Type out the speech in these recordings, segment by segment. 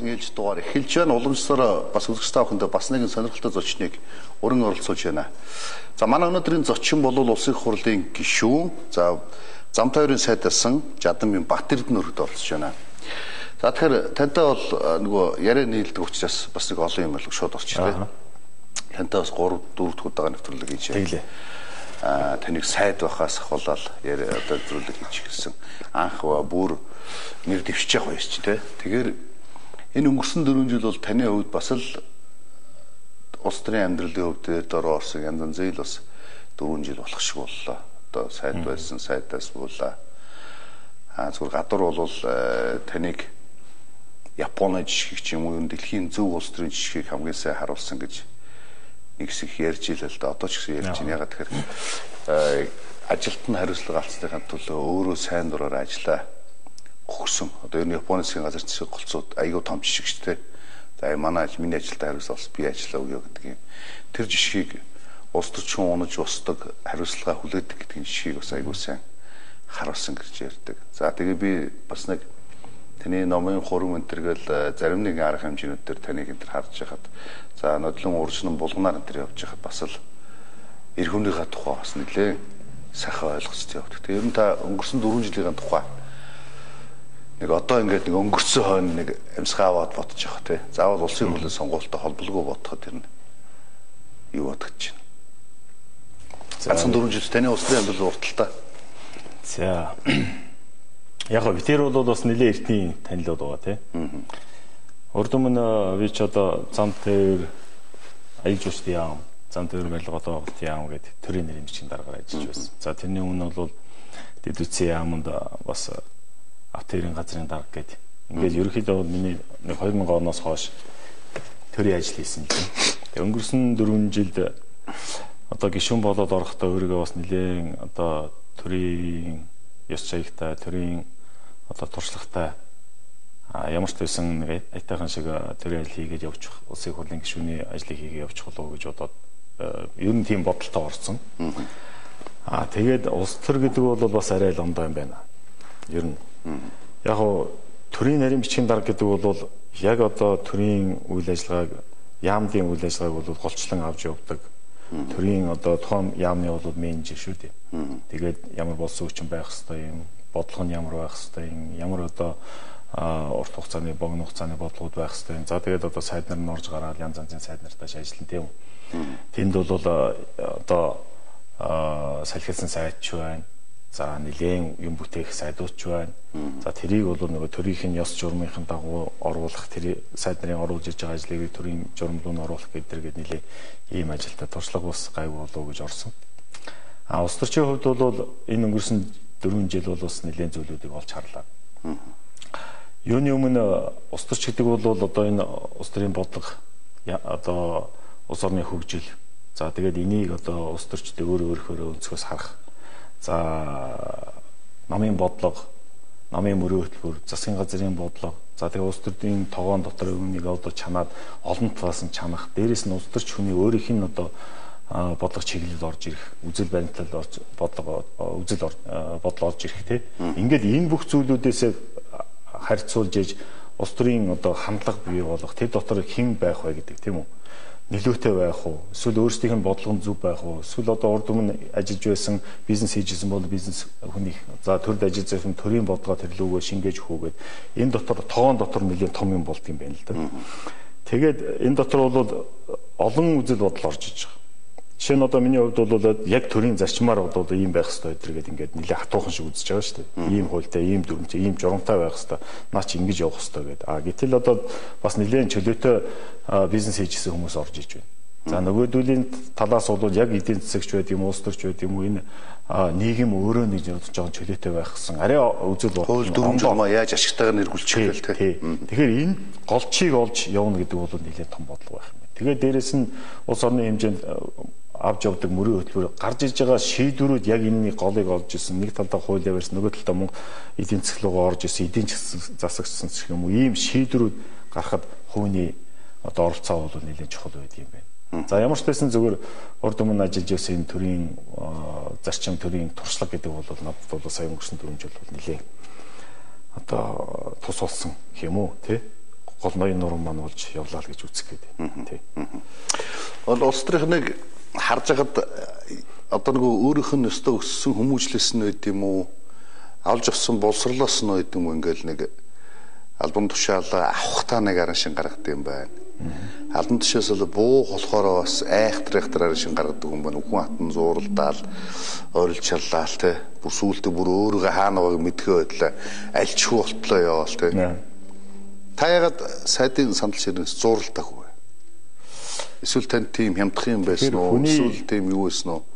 ээлж дугаар эхэлж байна. Уламжлалаар бас үзэгч та бүхэндээ бас нэгэн сонирхолтой зочныг өрн оролцуулж байна. За манай өнөөдрийн зочин бол Улсын их хурлын гишүүн, за Зам тойрын сайдсан Жаданбин Батэрдэн өргөд оролцож байна. За тэгэхээр тантай бол нөгөө яриа нийлдэг учраас бас нэг олон юм л шууд орчихлоо. Тантай бас 3-4 дахь удаа нэвтрүүлэг хийж байна. Таныг сайд байхаас ахвалал яриа одоо нэвтрүүлэг хийж гисэн. Анх бүр нэр дэвшиж явах байж тий. Тэгэхээр энэ өнгөрсөн 4 жил бол таны хувьд бас л улс төрийн амьдралын хувьд дөрөв орсон янз бүрийн бас 4 жил болох шиг боллоо. Одоо сайд байсан, сайдаас буулаа. Зүгээр гадар бол таныг Японы жишгийг ч юм уу дэлхийн зөв улс төрийн жишгийг хамгийн сайн харуулсан гэж нэг хэсэг ярьж илээ л да. Одоо ч гэсэн ярьж байна. Ягаад тэгэхээр ажилт нь хариуцлага авцсныхаа төлөө өөрөө сайн дураар ажиллаа өгсөн. Одоо энэ Японы засгийн газар зэвсэг голцоод айгүй том жишгчтэй. За манай миний ажилдаа хариуцлага авс би ажиллаа өгөө гэдэг юм. Тэр жишгийг улс төрчин унаж устдаг хариуцлага хүлээдэг гэдэг жишгийг бас айгүй сайн харуулсан гэж ярьдаг. За тэгээ би бас нэг таны номын хурам энтергээл зарим нэгэн арга хэмжээнүүд дээр таныг энэ харж байхад за нодлон уржнан булганаар энэ явж байхад бас л эр хүнийхээ тухай бас нэлээ сайхан ойлгоцтой явдаг. Тэгээ ер нь та өнгөрсөн 4 жилийн тухай нэг одоо ингээд нэг өнгөрсөн хойно нэг амьсгаа аваад бодож явах тий. Заавал улсын хурлын сонгуультай холбоолгүй бодоход тэр нь юу бодож байна. Ганцхан 4 жил таны улс төрийн амьдрал урталтай. За яг гоо битэр бол бас нэлээ эртний танилуд байгаа тий. Урд өмнө би ч одоо зам тээр аялал жуулчдын яам, зам тээр барилгын яам гэдэг төрийн нэрийн бичгийн дараагаар ажиллаж байсан. За тэрний өмнө бол дэд үтсийн яамд бас автоэрийн газрын дарга гэдэг. Ингээд ерөнхийдөө миний 2000 оноос хойш төрийн ажил хийсэн юм. Тэг өнгөрсөн 4 жилд одоо гишүүн болоод орохдоо өөрийгөө бас нэлээд одоо төрийн ёс чаягтай, төрийн одоо туршлагатай ямар ч байсан нэг айтайхан шиг төрийн ажил хийгээд явчих, улсын хурлын гишүүний ажлыг хийгээд явчих болов гэж бодоод ер нь тийм бодолтой орсон. Тэгээд улс төр гэдэг бол бас арай лондоо юм байна. Ер нь яг гоо төрийн нарийн бичгийн дарга гэдэг бол яг одоо төрийн үйл ажиллагааг, яамдын үйл ажиллагааг бол голчлон авч явдаг. Төрийн одоо том яамны бол менежер шүү дээ. Тэгээд ямар болсон хүчин байх хэвээр юм, бодлого нь ямар байх хэвээр юм, ямар одоо урт хугацааны, богино хугацааны бодлогод байх хэвээр юм. За тэгээд одоо сайд нар нь орж гараад янз янзын сайд нартай ажиллана тийм үү. Тэнд бол одоо салхилсан сайдч байна. За нэлээд юм бүтээх сайдууч байна. За тэрийг бол нөгөө төрийнх нь ёс журмынхын дагуу оруулах, тэр сайд нарын оруулж иж байгаа ажлыг төрийн журам руу оруулах гэдэг нэлээд ийм ажилтай туршлага бас гайгүй болов гэж орсон. Улс төрчийн хувьд бол энэ өнгөрсөн 4 жил бол бас нэлээд зүйлүүдийг олж харлаа. Юуны өмнө улс төрч гэдэг бол одоо энэ улс төрийн бодлого одоо улс орны хөгжил. За тэгээд энийг одоо улс төрчдөө өөрөөр өнцгөөс харах. За намын бодлого, намын мөрөө хөтөлбөр, засгийн газрын бодлого. За тэгээ улс төрийн тогоон дотор үүнийг одоо чанаад олон талаас нь чанах. Дээрээс нь улс төрч хүний өөрийнх нь одоо бодлого чиглэлд орж ирэх, үзэл баримтлал бодлого орж ирэх тий. Ингээд энэ бүх зүйлүүдээс харьцуулж иж улс төрийн одоо хандлага бий болох, тэр дотор хэн байх вэ гэдэг тийм үү? Нөлөөтэй байх уу? Эсвэл өөрсдийнх нь бодлого нь зөв байх уу? Эсвэл одоо урд өмнө ажиллаж байсан, бизнес хийжсэн бол бизнес хүний за төрд ажиллаж байсан төрийн бодлогоо төрлөөгөө шингээж өгөөгээд энэ дотор тоон дотор нэлээд том юм болд юм байна л да. Тэгээд энэ дотор бол олон үзэл бодол орж иж байгаа. Жишээ нь одоо миний хувьд бол яг төрийн зарчмаар бол ийм байх хэрэгтэй гэдэргээд ингээд нэлээд хатуухан шиг үзэж байгаа шүү дээ. Ийм хуультай, ийм дүрмтэй, ийм журамтай байх хэрэгтэй. Наа чи ингэж явах хэрэгтэй гэдэг. Гэтэл одоо бас нэлээд чөлөөтэй бизнес хийжсэн хүмүүс орж иж байна. За нөгөөдүүлийн талаас бол яг эдийн засагч байд юм, улс төрч байд юм уу энэ нийгэм өөрөө нэг жоохон чөлөөтэй байх гэсэн арай үзэл бодол. Хууль дүрм журмаа яаж ашигтайгаар нэргүүлчих вэ тий. Тэгэхээр энэ голчийг олж явна гэдэг бол нэлээд том бодлого байх юм. Тэгээд дээрэс нь улс орны хэмжээнд авч явдаг мөрийн хөтөлбөр гарч иж байгаа шийдвэрүүд яг энэний голыг олж исэн. Нэг талдаа хуулиа барьсан, нөгөө талдаа мөн эдийн засаг руу орж исэн, эдийн засагчсан гэх юм уу. Ийм шийдвэрүүд гарахад хувийн одоо оролцоо бол нэлээд чухал байдаг юм байна. За ямар ч байсан зүгээр урд өмнө ажиллаж байсан төрийн зарчим, төрийн туршлага гэдэг бол надад бол сая өнгөрсөн 4 жил бол нэлээд одоо тус болсон гэх юм уу тий. гол ноён нуруунд маань болж явлаа л гэж үзэх гээд байна. Тий. Улс төрийнх нэг харж хагаад одоо нөгөө өөрийнх нь өстө өссөн хүмүүжлээс нь байд юм уу? Авж авсан боловсрлоос нь байд юм уу? Ингээл нэг албан тушаалаа авах та нэг аран шин гаргадаг юм байна. Албан тушаалаас л буу болохоор бас айхтар аран шин гаргадаг юм байна. Хүн хатан зууралдаал, ойролж чаллаал те. Бүр сүултээ бүр өөрийгөө хаана байгааг мэдхээ байдлаа альчгүй болтлоо яваал те. Та ягаад сайдын сандал ширнээс зууралдах вэ? Эсвэл тань тийм хямдах юм байсан уу? Эсвэл тийм юу байсан уу?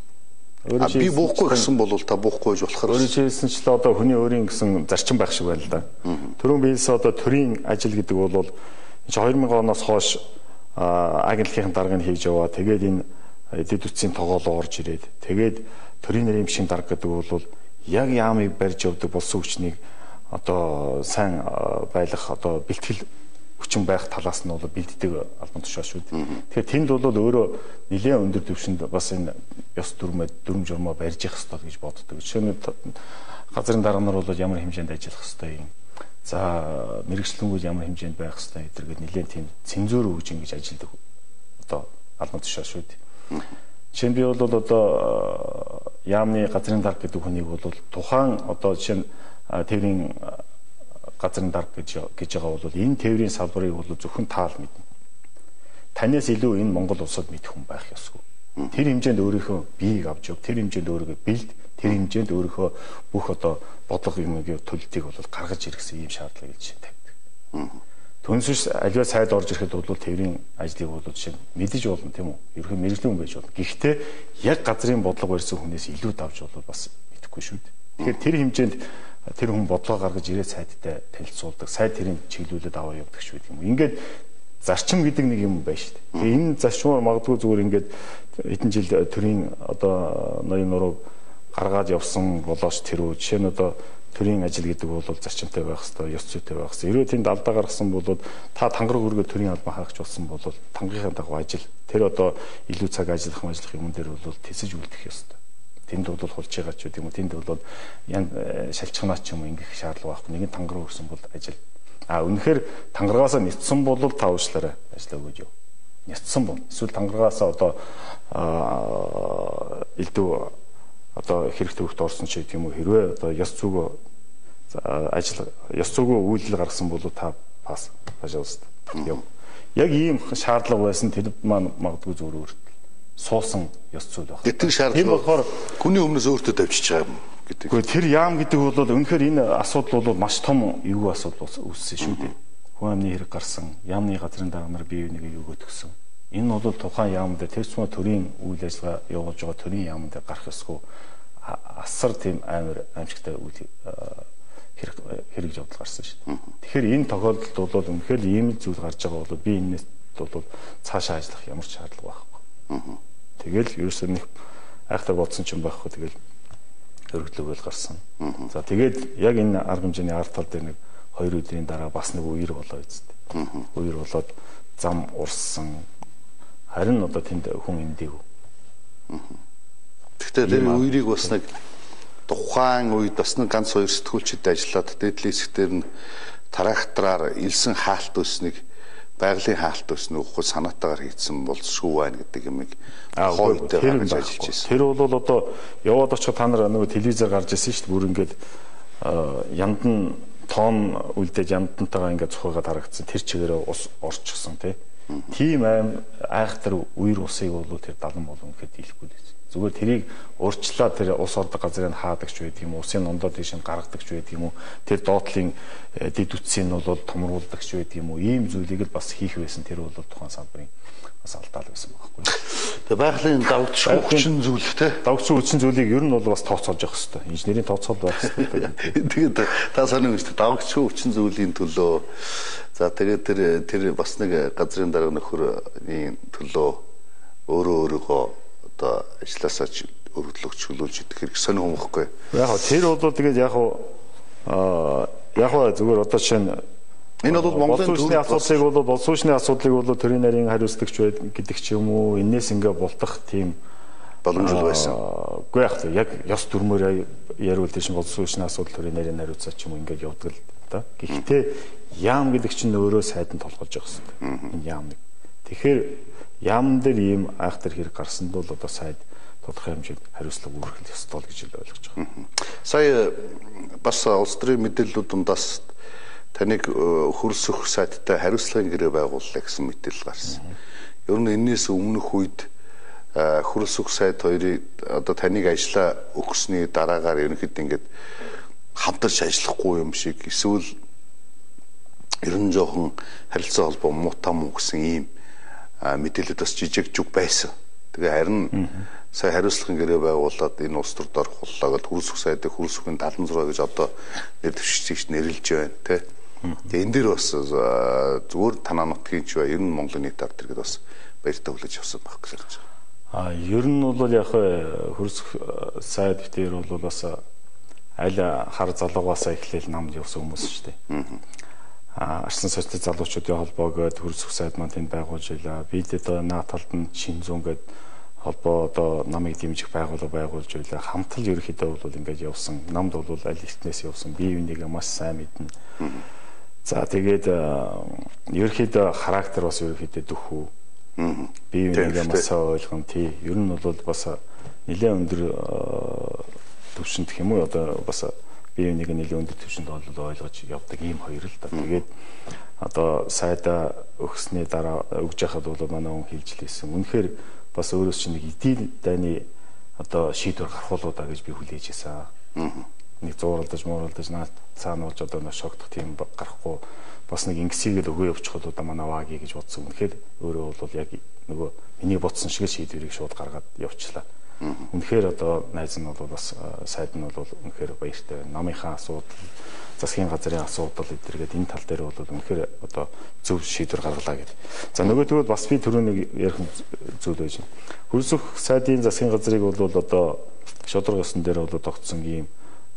Би буухгүй гэсэн бол та буухгүй гэж болохоор өөрөө хэлсэн ч л одоо хүний өөрийн гэсэн зарчим байх шиг байна л да. Төрийн биелс одоо төрийн ажил гэдэг бол 2000 оноос хойш агентлагийн даргыг хийж яваа. Тэгээд энэ эдийн засгийн тоглоом орж ирээд тэгээд төрийн нэрийн шин дарга гэдэг бол яг яамыг барьж явдаг болсон хүчнийг одоо сайн байлгах одоо бэлтгэл хүчин байх талаас нь бол бэлддэг албан тушаал шүү дээ. Тэгэхээр тэнд бол өөрөө нэлээд өндөр түвшинд бас энэ ёс дүрм журмаа барьж явах хэрэгтэй гэж боддог. Жишээ нь газрын дарга нар бол ямар хэмжээнд ажиллах хэрэгтэй юм. За мэрэгчлэнгүүд ямар хэмжээнд байх хэрэгтэй гэдэргээд нэлээд тийм цензур өгж ингэж ажилладаг одоо албан тушаал шүү дээ. Жишээ нь би бол одоо яамны газрын дарга гэдэг хүнийг бол тухайн одоо жишээ нь тээврийн газрын дарга гэж байгаа бол энэ тээврийн салбарыг бол зөвхөн таал мэднэ. Танаас илүү энэ Монгол улсад мэдэх хүн байх ёсгүй. Тэр хэмжээнд өөрийнхөө биеийг авч яв, тэр хэмжээнд өөрийгөө бэлд, тэр хэмжээнд өөрийнхөө бүх одоо бодлого юмгийн төлөлтийг бол гаргаж иргэсэн ийм шаардлага илж тавьдаг. Түнсэс аливаа сайд орж ирэхэд бол тээврийн ажлыг бол жишээ нь мэдэж болно тийм үү? Ерөнхий мэрэгжлийн хүн байж болно. Гэхдээ яг газрын бодлого барьсан хүнээс илүү давж бол бас мэдэхгүй шүү дээ. Тэгэхээр тэр хэмжээнд тэр хүн бодлого гаргаж ирээд сайдтай танилцуулдаг, сайд тэрийг чиглүүлээд аваа явдаг шүү гэдэг юм. Ингээд зарчим гэдэг нэг юм байна шүү дээ. Тэгээ энэ зарчмаар магадгүй зүгээр ингээд хэдэн жил төрийн одоо ноён нуруу гаргаад явсан болооч тэр үү жишээ нь одоо төрийн ажил гэдэг бол зарчимтай байх хэрэгтэй, ёс зүйтэй байх хэрэгтэй. Ерөө тэнд алдаа гаргасан бол та тангараг өргөө төрийн албан хаагч болсон бол тангийнхаа дагуу ажил тэр одоо илүү цаг ажиллах юм дээр бол тэсэж үлдэх ёстой. Тэнд бол хулж байгаа ч гэдэг юм уу, тэнд бол шалчганаа ч юм ингэх шаардлага байхгүй. Нэгэн тангараг өргөсөн бол ажил. Үнэхээр тангарагаасаа нэтсэн бол та уучлаарай ажиллаа өгөөж яв. Нэтсэн бол эсвэл тангарагаасаа одоо элдв одоо хэрэгтэй хөвт орсон ч гэдэг юм уу, хэрвээ одоо ёс зүгөө ажил ёс зүгөө үйлдэл гаргасан бол та пас пожалуйста. Яг ийм шаардлага байсан тэр маань магадгүй зүгээр өөрт суусан ёс зүйл байна. Тэр шаардлага болохоор хүний өмнөөс өөртөө давчиж байгаа юм гэдэг. Гэхдээ тэр яам гэдэг бол үнэхээр энэ асуудал бол маш том эвгүй асуудал үүссэн шүү дээ. Хүн амны хэрэг гарсан, яамны газрын дарга нар бие биенээ өгөөд өгсөн. Энэ бол тухайн яамд тэр цэцмэ төрийн үйл ажиллагаа явуулж байгаа төрийн яамд гарах ёсгүй асар тийм амар амжигтай үйл хэрэг явдал гарсан шүү дээ. Тэгэхээр энэ тохиолдолд бол үнэхээр ийм л зүйл гарч байгаа бол би энэс бол цаашаа ажиллах ямар ч шаардлага байхгүй. Тэгэл ерөөсөө нэг айхтар бодсон ч юм байхгүй. Тэгэл өргөдлөг гарсан. За тэгээд яг энэ арга хэмжээний ард тал дээр нэг 2 өдрийн дараа бас нэг үер болоо үсттэй. Үер болоод зам урссан. Харин одоо тэнд хүн имдээгүй. Гэхдээ тэр үерийг бас нэг тухайн үед бас нэг ганц 2 сэтгүүлчид ажиллаад дээдлийн хэсгээр нь трактораар илсэн хаалт өснөг байгалийн хаалт өснө өгөх санаатаагаар хийцэн болшгүй байна гэдэг юмыг хойтой гаргаж ажиллаж байсан. Тэр бол одоо яваад очих та нар нөгөө телевизээр гарч ирсэн шүү дээ. Бүр ингээд яндан тоон үлдээж янтантайгаа ингээд цухагаад харагдсан. Тэр чигээрээ ус орчихсон тийм аим айхтар үер усыг бол тэр далан болон гэхэд дийлэхгүй л. Зүгээр тэрийг урьдчилаад тэр ус ордог газрыг хаадаг ч байдаг юм уу, усын ондоо дэш нь гаргадаг ч байдаг юм уу, тэр доотлын дэд үтсийг нь бол томруулдаг ч байдаг юм уу, ийм зүйлийг л бас хийх байсан. Тэр бол тухайн салбарын бас алдаал байсан байхгүй. Тэгээ байгалийн давгцсан хүчин зүйл давгцсан хүчин зүйлийг ер нь бол бас тооцоолж явах хэрэгтэй. Инженерийн тооцоол байх хэрэгтэй. Тэгээд та санаа үүсдэг давгцсан хүчин зүйлийн төлөө за тэгээд тэр бас нэг газрын дарга нөхөрийн төлөө өөрөөгөө одоо ажилласаа өргөдлөг чөлөөлж идэх хэрэг сонир хүмүүхгүй. Яг тэр бол тэгээд яг зүгээр одоо жишээ нь энэ бол Монголын төлөвлөсний асуудлыг бол боловсруучны асуудлыг бол төрийн нарийн хариуцлагч гэдэг ч юм уу энэс ингээ бултах тийм боломжтой байсан. Үгүй яг ёс дүрмээр яривал тийш боловсруучны асуудал төрийн нарийн хариуцаа ч юм уу ингээ явдаг л да. Гэхдээ яам гэдэг чинь өөрөө сайданд толгойж байгаа юм. Энэ яам нэг. Тэгэхээр яам дээр ийм айхтар хэрэг гарсанд бол одоо сайд тодорхой хэмжээнд хариуцлага үүргэх ёстой л гэж ойлгож байгаа. Сая бас улс төрийн мэдээллүүд дундаас таныг хөрсөх сайттай хариуцлагын гэрээ байгууллаа гэсэн мэдээлэл гарсан. Ер нь энэс өмнөх үед хөрсөх сайт хоёрыг одоо таныг ажиллаа өгсөний дараагаар ерөнхийдөө ингээд хамтарч ажиллахгүй юм шиг эсвэл ер нь жоохон харилцаа холбоо муутай муу гэсэн ийм мэдээлэлд бас жижиг жүг байсан. Тэгээ харин сая хариуцлагын гэрээ байгуулад энэ улс төрд орох боллоо гэж хөрсөх сайтыг хөрсөхийн 76 гэж одоо нэр дэвшигч нэрлэж байна тий. Тэгээ энэ дээр бас зүгээр танаа нутгийн ч бай ер нь Монголын нийт ард иргэд бас баяртай хүлээж авсан байх гэж хэлж байгаа. Ер нь бол яг хөрсөх сайд битээр бол бас аль хар залуугаас эхлээл намд явсан хүмүүс шүү дээ. Арсан соёлын залуучуудын холбоо гэдэг хөрсөх сайд маань тэнд байгуулж байлаа. Бид одоо наад талд нь шин зүүн гэдэг холбоо одоо намыг дэмжих байгууллага байгуулж байлаа. Хамтал ерөнхийдөө бол ингэж явсан. Намд бол аль эртнээс явсан. Бие бинийгээ маш сайн мэднэ. За тэгээд ерөнхийдөө характер бас ерөнхийдөө дөхүү. Бие бинийгээ маш ойлгон тий. Ер нь бол бас нэлээд өндөр төвшөнд гэх юм уу одоо бас бие биенийг нэлээд өндөр төвшөнд ойлгож явдаг ийм хоёр л да. Тэгээд одоо сайда өгсөний дараа өгж яхад бол манай хүн хэлж лээсэн. Үнэхээр бас өөрөөс чинь нэг эдийн дайны одоо шийдвэр гаргуулуудаа гэж би хүлээж байсан. Нэг зууралдаж мууралдаж наад цаана болж одоо шогдох тийм гарахгүй бас нэг ингэсийг л өгөө явуучих бол одоо манай ваги гэж бодсон. Үнэхээр өөрөө бол яг нөгөө миний бодсон шиг шийдвэрийг шууд гаргаад явуулчлаа. Үнэхээр одоо найз нь бол бас сайд нь бол үнэхээр баяртай. Намынхаа асуудал, засгийн газрын асуудал эдэргээд энэ тал дээр бол үнэхээр одоо зөв шийдвэр гаргалаа гэдэг. За нөгөөдгөө бас би түрүүний ярих зүйл байж байна. Хөрсөх сайдын засгийн газрыг бол одоо шудраг ёсон дээр бол тогтсон ийм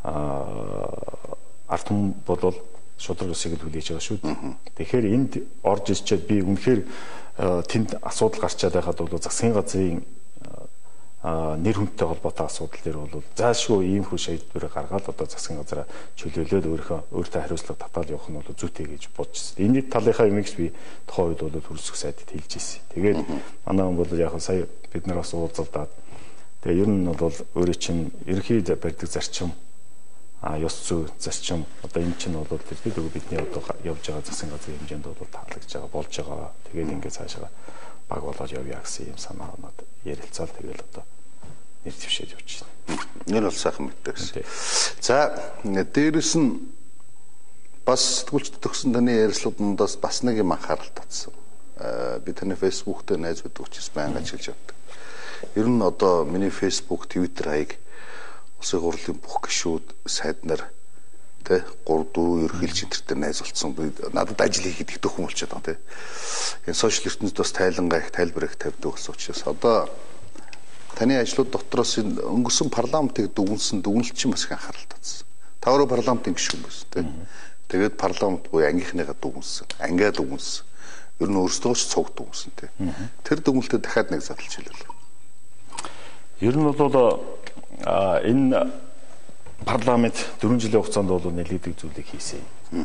ард түмэн бол шудраг ёсыг хүлээж байгаа шүү дээ. Тэгэхээр энд орж ирчээд би үнэхээр тэнд асуудал гарчаад байхад бол засгийн газрын нэр хүндтэй холбоотой асуудал дээр бол заашгүй ийм хөө шийдвэр гаргаад одоо засгийн газараа чөлөөлөөд өөртөө хариуцлага татаад явах нь бол зүйтэй гэж бодож байна. Энэ талынхаа юмыг би тухайн үед бол хөрсөх сайдд хэлж ирсэн. Тэгээд манай хүн бол яг сая бид нар бас уулзалдаад тэгээ ер нь бол өөрөө чинь ерхий барьдаг зарчим ёс зүй зарчим одоо энэ чинь бол тэрдээ бидний одоо явж байгаа засгийн газрын хэмжээнд бол таалагдж байгаа болж байгаа. Тэгээд ингээд цаашаа баг болоод явъя гэсэн юм санаа оноод ярилцаал тэгэл одоо нэр дэвшээд явж байна. Энэ бол сайхан мэдээ. За дээрэс нь бас сэтгүүлчд төгсөн таны ярилцлагуудаас бас нэг юм анхаарал татсан. Би таны фэйсбүүк дээр найз байдаг учраас байнга ажиллаж явдаг. Ер нь одоо миний фэйсбүүк, твиттер хаяг улсын хурлын бүх гишүүд сайд нар тэ 3-4 ерөнхийлөгч энтертэй найз болсон. Надад ажил хийхэд их төхөн болчиход байгаа тэ. Энэ сошиал ертөнцид бас тайлангаа их тайлбар их тавьдаг болсон учраас одоо таны ажлууд дотроос өнгөрсөн парламентыг дүгнэлт чинь бас их анхаарал татсан. Та өөрөө парламентын гишүүн байсан тэ. Тэгээд парламент буюу ангийнхныгаа дүгнсэн, ангиа дүгнсэн. Ер нь өөрсдөө ч цуг дүгнсэн тэ. Тэр дүгнэлтэд дахиад нэг задлж хэлвэл. Ер нь бол энэ парламент 4 жилийн хугацаанд бол нэлээдэг зүйлийг хийсэн.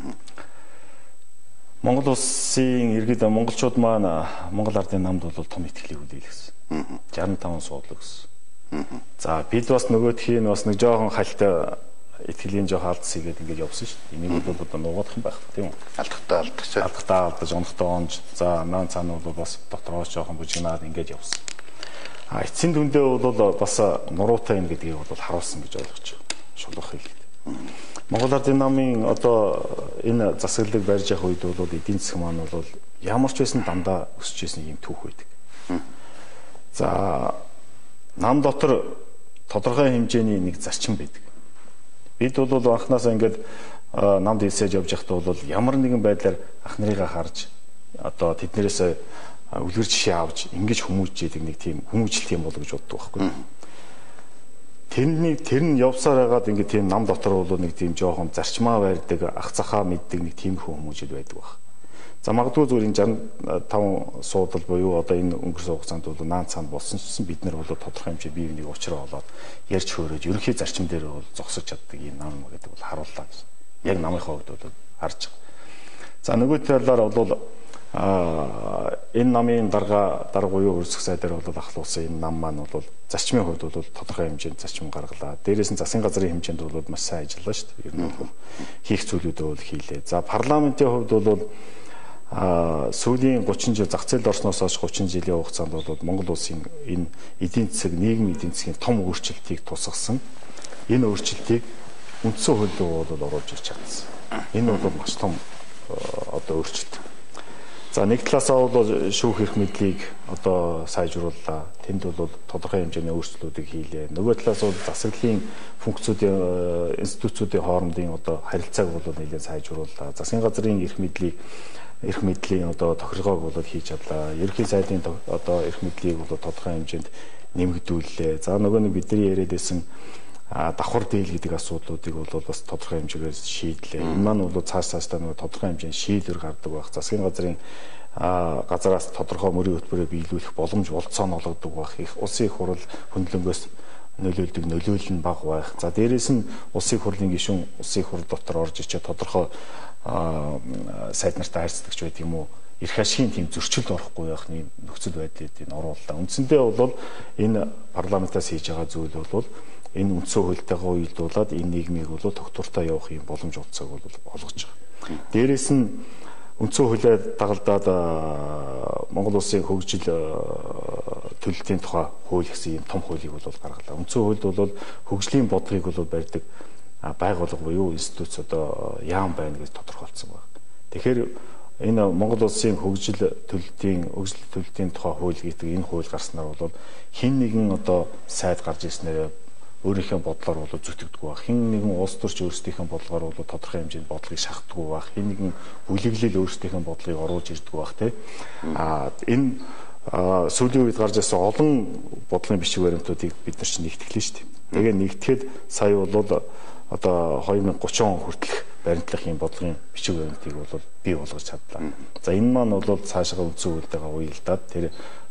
Монгол улсын иргэд монголчууд маань Монгол ардын намд бол том итгэлийг үлээлгэсэн. 65 суудлаг гэсэн. За бид бас нөгөөдхийн бас нэг жоохон хальтай итгэлийн жоох алдс хийгээд ингэж явсан шүү дээ. Энийг бол одоо нугадах юм байх тийм үү? Алдахтаа алдаж, онохдоо онж. За наан цаана бол бас дотроос жоохон бужигнаад ингэж явсан. Эцсийн дүндээ бол бас нуруутай юм гэдгийг бол харуулсан гэж ойлгож байна. Шулах хэлээд. Монгол ардын намын одоо энэ засаглалыг барьж явах үед бол эдийн засаг маань бол ямар ч байсан дандаа өсөж ирсэн юм түүх байдаг. За нам дотор тодорхой хэмжээний нэг зарчим байдаг. Бид бол анхнаасаа ингээд намд хэлсэж явж байхдаа бол ямар нэгэн байдлаар ах нарыгаа харж одоо тэднэрээс үлгэр жишээ авч ингэж хүмүүжиж идэг нэг тийм хүмүүжлэх юм болов гэж боддог байхгүй. Тэр нь явсаар байгаад ингээд тийм нам дотор бол нэг тийм жоохон зарчмаа барьдаг, ах цахаа мэддэг нэг тийм хүмүүжил байдаг баг. За магадгүй зүгээр энэ 65 суудал буюу одоо энэ өнгөрсөн хугацаанд бол наан цаанд болсон ч гэсэн бид нар бол тодорхой хэмжээ бие биенийг уучраа болоод ярьж хөөрөөж ерөнхий зарчим дээр бол зогсож чаддаг юм нам гэдэг бол харууллаа гэсэн. Яг намынхаа хувьд бол харж байгаа. За нөгөө талаар бол энэ намын дарга буюу өрсөх сайдаар бол ахлуулсан энэ нам маань бол зарчмын хувьд бол тодорхой хэмжээнд зарчим гаргалаа. Дээрээс нь засгийн газрын хэмжээнд бол маш сайн ажиллаа шүү дээ. Ер нь бол хийх зүйлүүдээ бол хийлээ. За парламентын хувьд бол сүүлийн 30 жил зах зээлд орсноос хойш 30 жилийн хугацаанд бол Монгол улсын энэ эдийн засаг, нийгмийн эдийн засгийн том өөрчлөлтийг тусгасан. Энэ өөрчлөлтийг үндсэн хууль руу бол оруулж ирж чадсан. Энэ бол маш том одоо өөрчлөлт. За нэг талаасаа бол шүүх эрх мэдлийг одоо сайжрууллаа. Тэнд бол тодорхой хэмжээний өөрчлөлтүүдийг хийлээ. Нөгөө талаас бол засаглалын функцүүдийн институцүүдийн хоорондын одоо харилцааг бол нэлээд сайжрууллаа. Засгийн газрын эрх мэдлийн одоо тохиргоог бол хийж чадлаа. Ерөнхий сайдын одоо эрх мэдлийг бол тодорхой хэмжээнд нэмэгдүүллээ. За нөгөө нэг бидний яриад байсан давхар дийл гэдэг асуудлуудыг бол бас тодорхой хэмжээгээр шийдлээ. Энэ маань бол цаашдаа нөгөө тодорхой хэмжээний шийдвэр гардаг байх. Засгийн газрын газраас тодорхой мөрийн хөтөлбөрөөр биелүүлэх боломж болцоо нь олгодог байх. Их улсын их хурл хөндлөнгөөс нөлөөлдөг нөлөөлөл нь бага байх. За дээрэс нь улсын их хурлын гишүүн улсын их хурл дотор орж ичээ тодорхой сайд нартай харьцдаг ч байт юм уу. Эрх ашигын тийм зөрчилд орохгүй байх нэг нөхцөл байдлыг орууллаа. Үндсэндээ бол энэ парламентаас хийж байгаа зүйл бол энэ үндсэн хуультайгаа уялдуулаад энэ нийгмийг бол тогтвортой явах юм боломж олцоог бол олгож байгаа. Дээрээс нь үндсэн хуулиа дагалдаад Монгол улсын хөгжил төлөлтийн тухай хууль гэсэн юм том хуулийг бол гаргалаа. Үндсэн хуульд бол хөгжлийн бодлогыг бол барьдаг байгууллага буюу институт одоо яам байна гэж тодорхойлцсон байна. Тэгэхээр энэ Монгол улсын хөгжил төлөлтийн тухай хууль гэдэг энэ хууль гарснаар бол хэн нэгэн одоо сайд гарч ирснээр өөрийнхөө бодлоор бол зүтгэдэг байх. Хэн нэгэн улс төрч өөрсдийнхөө бодлогоор бол тодорхой хэмжээнд бодлогыг шахддаг байх. Хэн нэгэн бүлэглэл өөрсдийнхөө бодлогыг оруулж ирдэг байх тийм. Энэ сүүлийн үед гарч ирсэн олон бодлогын бичиг баримтуудыг бид нар чинь нэгтгэлээ шүү дээ. Тэгээ нэгтгэхэд сая бол одоо 2030 он хүртэлх баримтлах юм бодлогын бичиг баримтыг бол бий болгож чадлаа. За энэ маань бол цаашаа үндсэн хуультайгаа уялдаад тэр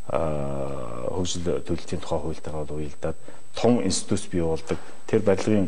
хөгжил төлөлтийн тухай хуультайгаа уялдаад том институт бий болдог. Тэр барилгын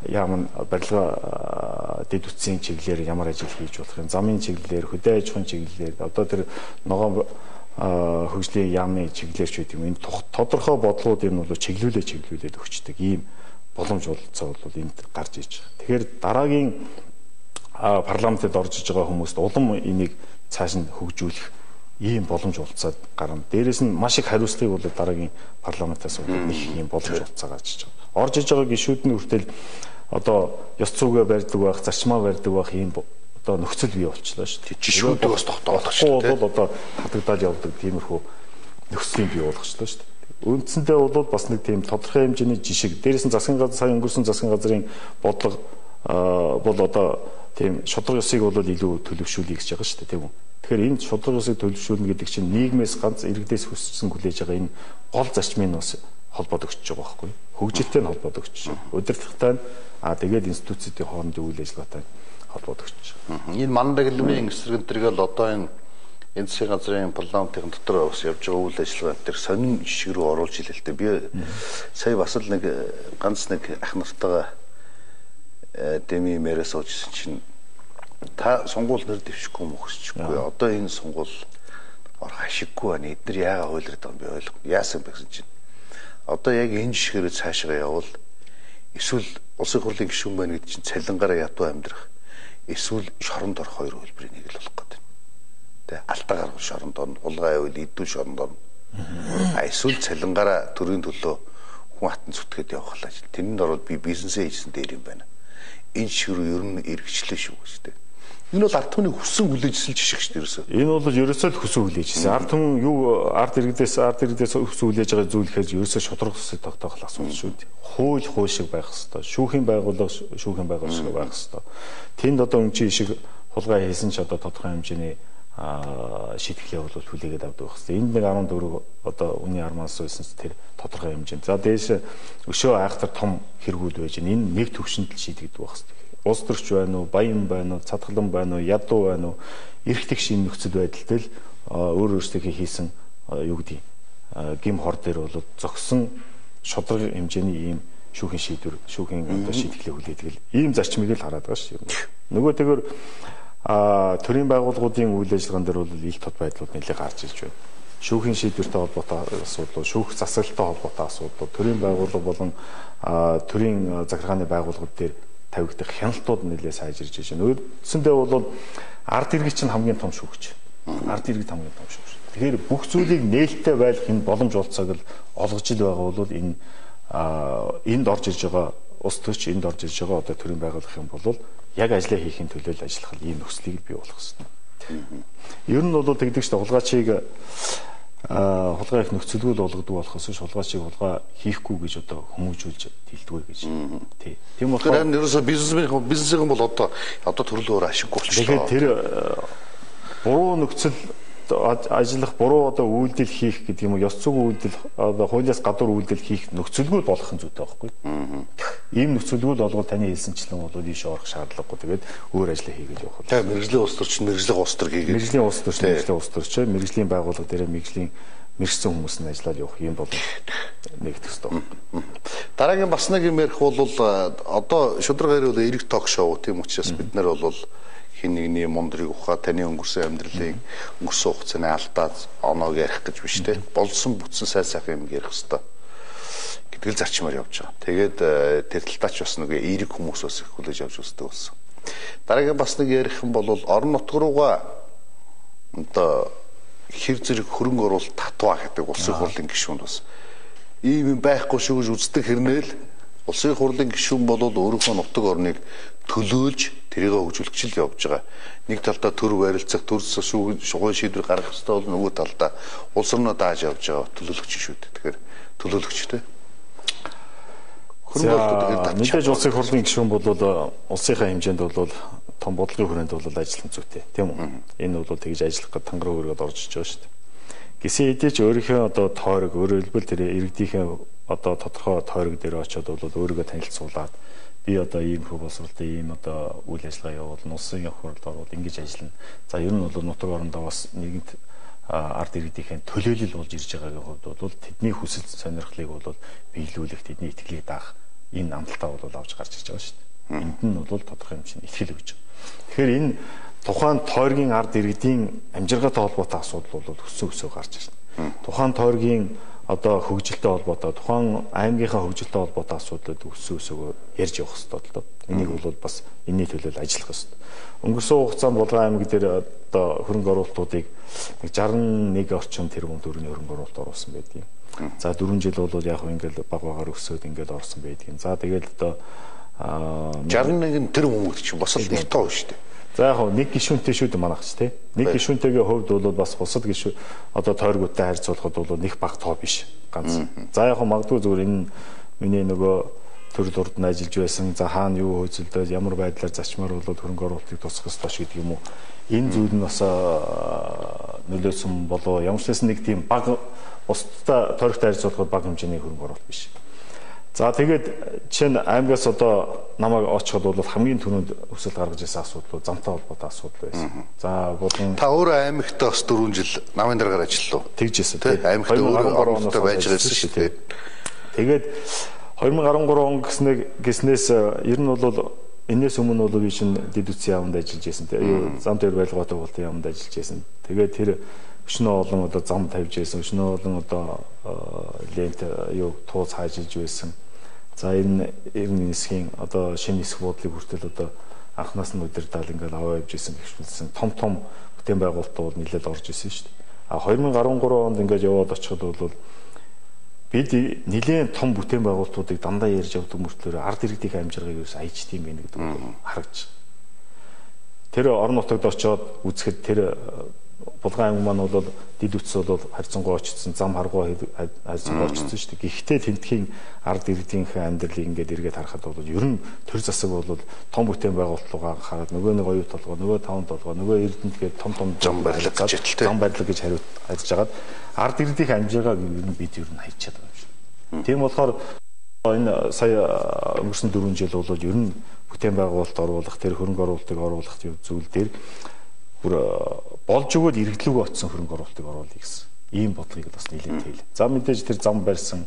барилга дэд үтсийн чиглэлээр ямар ажил хийж болох юм, замын чиглэлээр, хөдөө аж ахуйн чиглэлээр одоо тэр ногоон хөгжлийн яамны чиглэлээр ч гэдэг юм. Энэ тодорхой бодлогууд энэ бол чиглүүлээд өгчдөг ийм боломж олцоо бол энд гарч иж байгаа. Тэгэхээр дараагийн парламентэд орж иж байгаа хүмүүст улам энийг цааш нь хөгжүүлэх ийм боломж олцоод гарна. Дээрээс нь маш их хариуцлагыг бол дараагийн парламентаас нэг ийм боломж олцоо гарч иж байгаа. Орж иж байгаа гишүүд нь хүртэл одоо ёс зүйгээ барьдаг байх, зарчмаа барьдаг байх ийм одоо нөхцөл бий болчихлоо шүү дээ. Гишүүдээ бас тогтоолох шүү дээ. Бол одоо хатагдаад явдаг тиймэрхүү нөхцөлийн бий болгочлоо шүү дээ. Үндсэндээ бол бас нэг тийм тодорхой хэмжээний жишг. Дээрээс нь засгийн газар сая өнгөрсөн засгийн газрын бодлого бол одоо тийм шудраг ёсыг бол илүү төлөвшүүлэх гэж байгаа шүү дээ, тийм үү? Тэгэхээр энэ шудраг ёсыг төлөвшүүлнэ гэдэг чинь нийгмээс ганц иргэдээс хүссэн хүлээж байгаа энэ гол зарчмын бас холбоод өгч байгаа байхгүй юу? Хөгжилтэй нь холбоод өгч байгаа. Удирдлагатай нь тэгээд институцийн хоорондын үйл ажиллагаатай холбоод өгч байгаа. Энэ мандагламын эсрэг энтергээл одоо энэ засгийн газрын парламентын дотор бас явж байгаа үйл ажиллагаа дээр сонин жишг рүү оруулж илээ л дээ. Би сая бас л нэг ганц нэг ах нартайгаа дэми мэрээс уужсэн чинь та сонгуул нэр дэвшихгүй мөхсчихгүй. Одоо энэ сонгуул орох ашиггүй байна. Эдгээр яагаад хуйлраад байгаа юм би ойлгохгүй. Яасан бэ гэсэн чинь одоо яг энэ жишгээрээ цаашгаа явбал эсвэл улсын хурлын гишүүн байна гэдэг чинь цалингаараа ядуу амьдрах. Эсвэл шоронд орох хоёр хөлбөрийн нэг л болох гэдэг. Тэ алтаа гаргах шоронд орно, улгаа явуул идүүл шоронд орно. Эсвэл цалингаараа төрийн төлөө хүн хатан зүтгээд явах л ажил. Тэнд ороод би бизнесээ хийсэн дээр юм байна. Энэ ширүү ер нь эргэжлээ шүү гэдэг. Энэ бол ард түмний хүссэн хүлээжсэн жишг шүү дээ ерөөсөө. Энэ бол ерөөсөө л хүссэн хүлээжсэн. Ард түмэн юу ард иргэдээс хүссэн хүлээж байгаа зүйл гэхэл ерөөсөө шудраг төсөд тогтоох асуудал шүү дээ. Хууль шиг байх хэвээр. Шүүхийн байгууллага шиг байх хэвээр. Тэнд одоо өнчийн шиг хулгай хийсэн ч одоо тодорхой хэмжээний шийтгэлээ бол хүлээгээд авдаг байх хэвээр. Энд нэг 14 одоо үний армаас үйсэн тэр тодорхой хэмжээнд. За дээш өшөө айхтар том хэрэгүүд байж энэ нэг төвшөнд л шийдэгдэх байх хэвээр. Улс төрч байна уу, баян байна уу, цадгалан байна уу, ядуу байна уу, эрх тэгш энэ нөхцөл байдалтай л өөрөөсөө хийсэн юу гэдэг гим хор дээр бол зогсон шудраг хэмжээний ийм шүүхийн шийдвэр, шүүхийн одоо шийдвэрлэлээ хүлээдэг л ийм зарчмыг л хараад байгаа шүү дээ. Нөгөө тэгэр төрийн байгууллагуудын үйл ажиллагаан дээр бол их тод байдлууд нэлээд гарч ирж байна. Шүүхийн шийдвэртэй холбоотой асуудал, шүүх засаглалтай холбоотой асуудал, төрийн байгууллага болон төрийн захиргааны байгууллагууд дээр тавигдах хяналтууд нэлээд сайжирж байна. Үндсэндээ бол ард иргэд чинь хамгийн том шүүгч. Ард иргэд хамгийн том шүүгч. Тэгэхээр бүх зүйлийг нээлттэй байлгах энэ боломж олцоог л олгож ил байгаа бол энд орж ирж байгаа улс төрч энд орж ирж байгаа одоо төрийн байгууллах юм бол яг ажлаа хийхин төлөө л ажиллах ийм нөхцөлийг бий болгох хэрэгтэй. Ер нь бол тэгдэг шүү дээ хулгайчийг хулгай их нөхцөлгөл болгодог болохоос хулгайчийг хулгай хийхгүй гэж одоо хүмүүжүүлж тэлдэггүй гэж. Тийм болохоор ерөөсө бизнесийн бол одоо төрлөөр ашиггүй болчихлоо. Тэгэхээр тэр буруу нөхцөл ажиллах буруу одоо үйлдэл хийх гэдэг юм уу ёс зүйн үйлдэл одоо хуулиас гадуур үйлдэл хийх нөхцөлгөл болох нь зүйтэй байхгүй. Ийм нөхцөлгөл болгол таны хэлсэнчлэн бол ийш орох шаардлагагүй тэгээд өөр ажил хийгээд явах. Тэгээ мэрэгжлийн улс төрч мэрэгжлийн улс төр хийгээд мэрэгжлийн улс төрч мэрэгжлийн улс төрч мэрэгжлийн байгууллага дээр мэрэгсэн хүмүүс нь ажиллаад явах юм бол нэгдэх ёстой. Дараагийн бас нэг юм ярих бол одоо шударгаар бол эрэг ток шоу тийм учраас бид нар бол хин нэгний мундрыг ухаа таны өнгөрсөн амьдралын өнгөрсөн хугацааны алдаа оноог ярих гэж биш те болсон бүтсэн сайхан юм ярих хэвээр гэдгэл зарчмаар явж байгаа. Тэгээд тэр талтаач бас нэг эерэг хүмүүс бас их хүлээж авч үздэг болсон. Дараагийн бас нэг ярих юм бол орон нутг руугаа одоо хэр зэрэг хөрөнгө оруулалт татваа гэдэг улсын хурлын гишүүнд бас ийм байхгүй шүү гэж үздэг хэрнээл улсын хурлын гишүүн бол өөрийнхөө нутаг орныг төлөөлж тэрийг хөгжүүлж л явж байгаа. Нэг талдаа төр барилцах, төр шугуй шийдвэр гаргах хэрэгтэй бол нөгөө талдаа улс орноо дааж явж байгаа төлөөлөгч шүү дээ. Тэгэхээр төлөөлөгчтэй. Мэдээж улсын хурлын гишүүн бол улсынхаа хэмжээнд бол том бодлогын хүрээнд бол ажиллах зүйтэй, тийм үү? Энэ бол тэгж ажиллах гэж тангар өргөд орж иж байгаа шүү дээ. Гэсэн хэдий ч өөрийнхөө одоо тойрог өөрөөр хэлбэл тэр иргэдийнхээ одоо тодорхой тойрог дээр очиод бол өөрийгөө танилцуулаад би одоо ийм хөв боловсролтой ийм одоо үйл ажиллагаа явуулна, улсын хуралд ороод ингэж ажиллана. За ер нь бол нутаг орондоо бас нэгэнт ард иргэдийнхээ төлөөлөл болж ирж байгаагийн хувьд бол тэдний хүсэл сонирхлыг бол биелүүлэх, тэдний итгэлийг даах энэ амлалтаа бол авч гарч ирж байгаа шүү дээ. Энд нь бол тодорхой хэмжээний итгэл өгж байгаа. Тэгэхээр энэ тухайн тойргийн ард иргэдийн амжиргаатай холбоотой асуудал бол өсөө гарч ирнэ. Тухайн тойргийн одоо хөгжилтэй холбоотой, тухайн аймгийнхаа хөгжилтэй холбоотой асуудлууд өсөө ярьж явах хэрэгтэй л доо. Энийг бол бас энэний төлөө ажиллах хэрэгтэй. Өнгөрсөн хугацаанд Булган аймаг дээр одоо хөрөнгө оруулалтуудыг 61 орчим тэрбум төгрөгийн хөрөнгө оруулалт оруулсан байдгийг. За 4 жил бол яг ингээл баг багаар өсөөд ингээл орсон байдгийг. За тэгээд одоо 61 тэрбум гэдэг чинь бас л их тоо шүү дээ. За яг нэг гишүүнтэй шүү дээ манайх ч тийм. Нэг гишүүнтэйгээ хувьд бол бас бусад гишүү одоо тойргуудтай харьцуулахад бол нэг баг тоо биш ганц. За яг магадгүй зүгээр энэ миний нөгөө төрөл урд нь ажиллаж байсан. За хаана юу хөөцөлдөө ямар байдлаар зачмаар бол хөрөнгө оруулалтыг тусах ёстой ш гэдэг юм уу. Энэ зүйл нь бас нөлөөсөн болоо ямар ч нэг тийм баг бусдад тойрогтой харьцуулахад баг хэмжээний хөрөнгө оруулалт биш. За тэгээд жишээ нь аймгаас одоо намайг очиход бол хамгийн түрүүнд өсөл гаргаж ирсэн асуудал замтай холбоотой асуудал байсан. За болон та өөрөө аймагт бас 4 жил намын дараагаар ажиллав. Тэгж ирсэн. Аймагт өөрөө оруулалттай байж ирсэн шүү дээ. Тэгээд 2013 он гэснээс ер нь бол энэс өмнө бол би чинь дэд үтсийн яамд ажиллаж байсан. Зам дээр байлгаатай болтой яамд ажиллаж байсан. Тэгээд тэр өчнөө олон одоо зам тавьж байсан. Өчнөө олон одоо лент юу тууз хааж иж байсан. За энэ иргэн нисхийн одоо шинэ нисэх буудлыг хүртэл одоо анхнаас нь удирдал ингээл аваа явж исэн гихшүүлсэн том бүтээн байгуулалтууд нэлээд орж исэн шүү дээ. А 2013 онд ингээд яваад очиход бол бид нэлээд том бүтээн байгуулалтуудыг дандаа ярьж явдаг мөртлөөр ард иргэдийн амжиргааг юус аячт юм байна гэдэг нь харагдаж. Тэр орон нутагт очиод үзэхэд тэр Булган аймаг маань бол дид үтс бол харьцангуй очсон, зам харгуй харьцангуй очсон шүү дээ. Гэхдээ тентхийн ард иргэдийнхээ амьдралыг ингээд эргээд харахад бол ер нь төр засаг бол том бүтээн байгуулалтуугаа хараад нөгөө нэг оюут толгой, нөгөө таван толгой, нөгөө эрдэнэт гээд том зам барилга гэж хариуцж хагаад ард иргэдийн амжиргааг ер нь бид ер нь хайчаад байгаа юм шиг. Тийм болохоор энэ сая өнгөрсөн 4 жил бол ер нь бүтээн байгуулалт оруулах, тэр хөрөнгө оруулалтыг оруулах зүйл дээр бүр болж өгөөд иргэдлүүгөө очсон хөрөнгө оруулалтыг оруулъя гэсэн ийм бодлогыг бас нийлээд хийлээ. За мэдээж тэр зам барьсан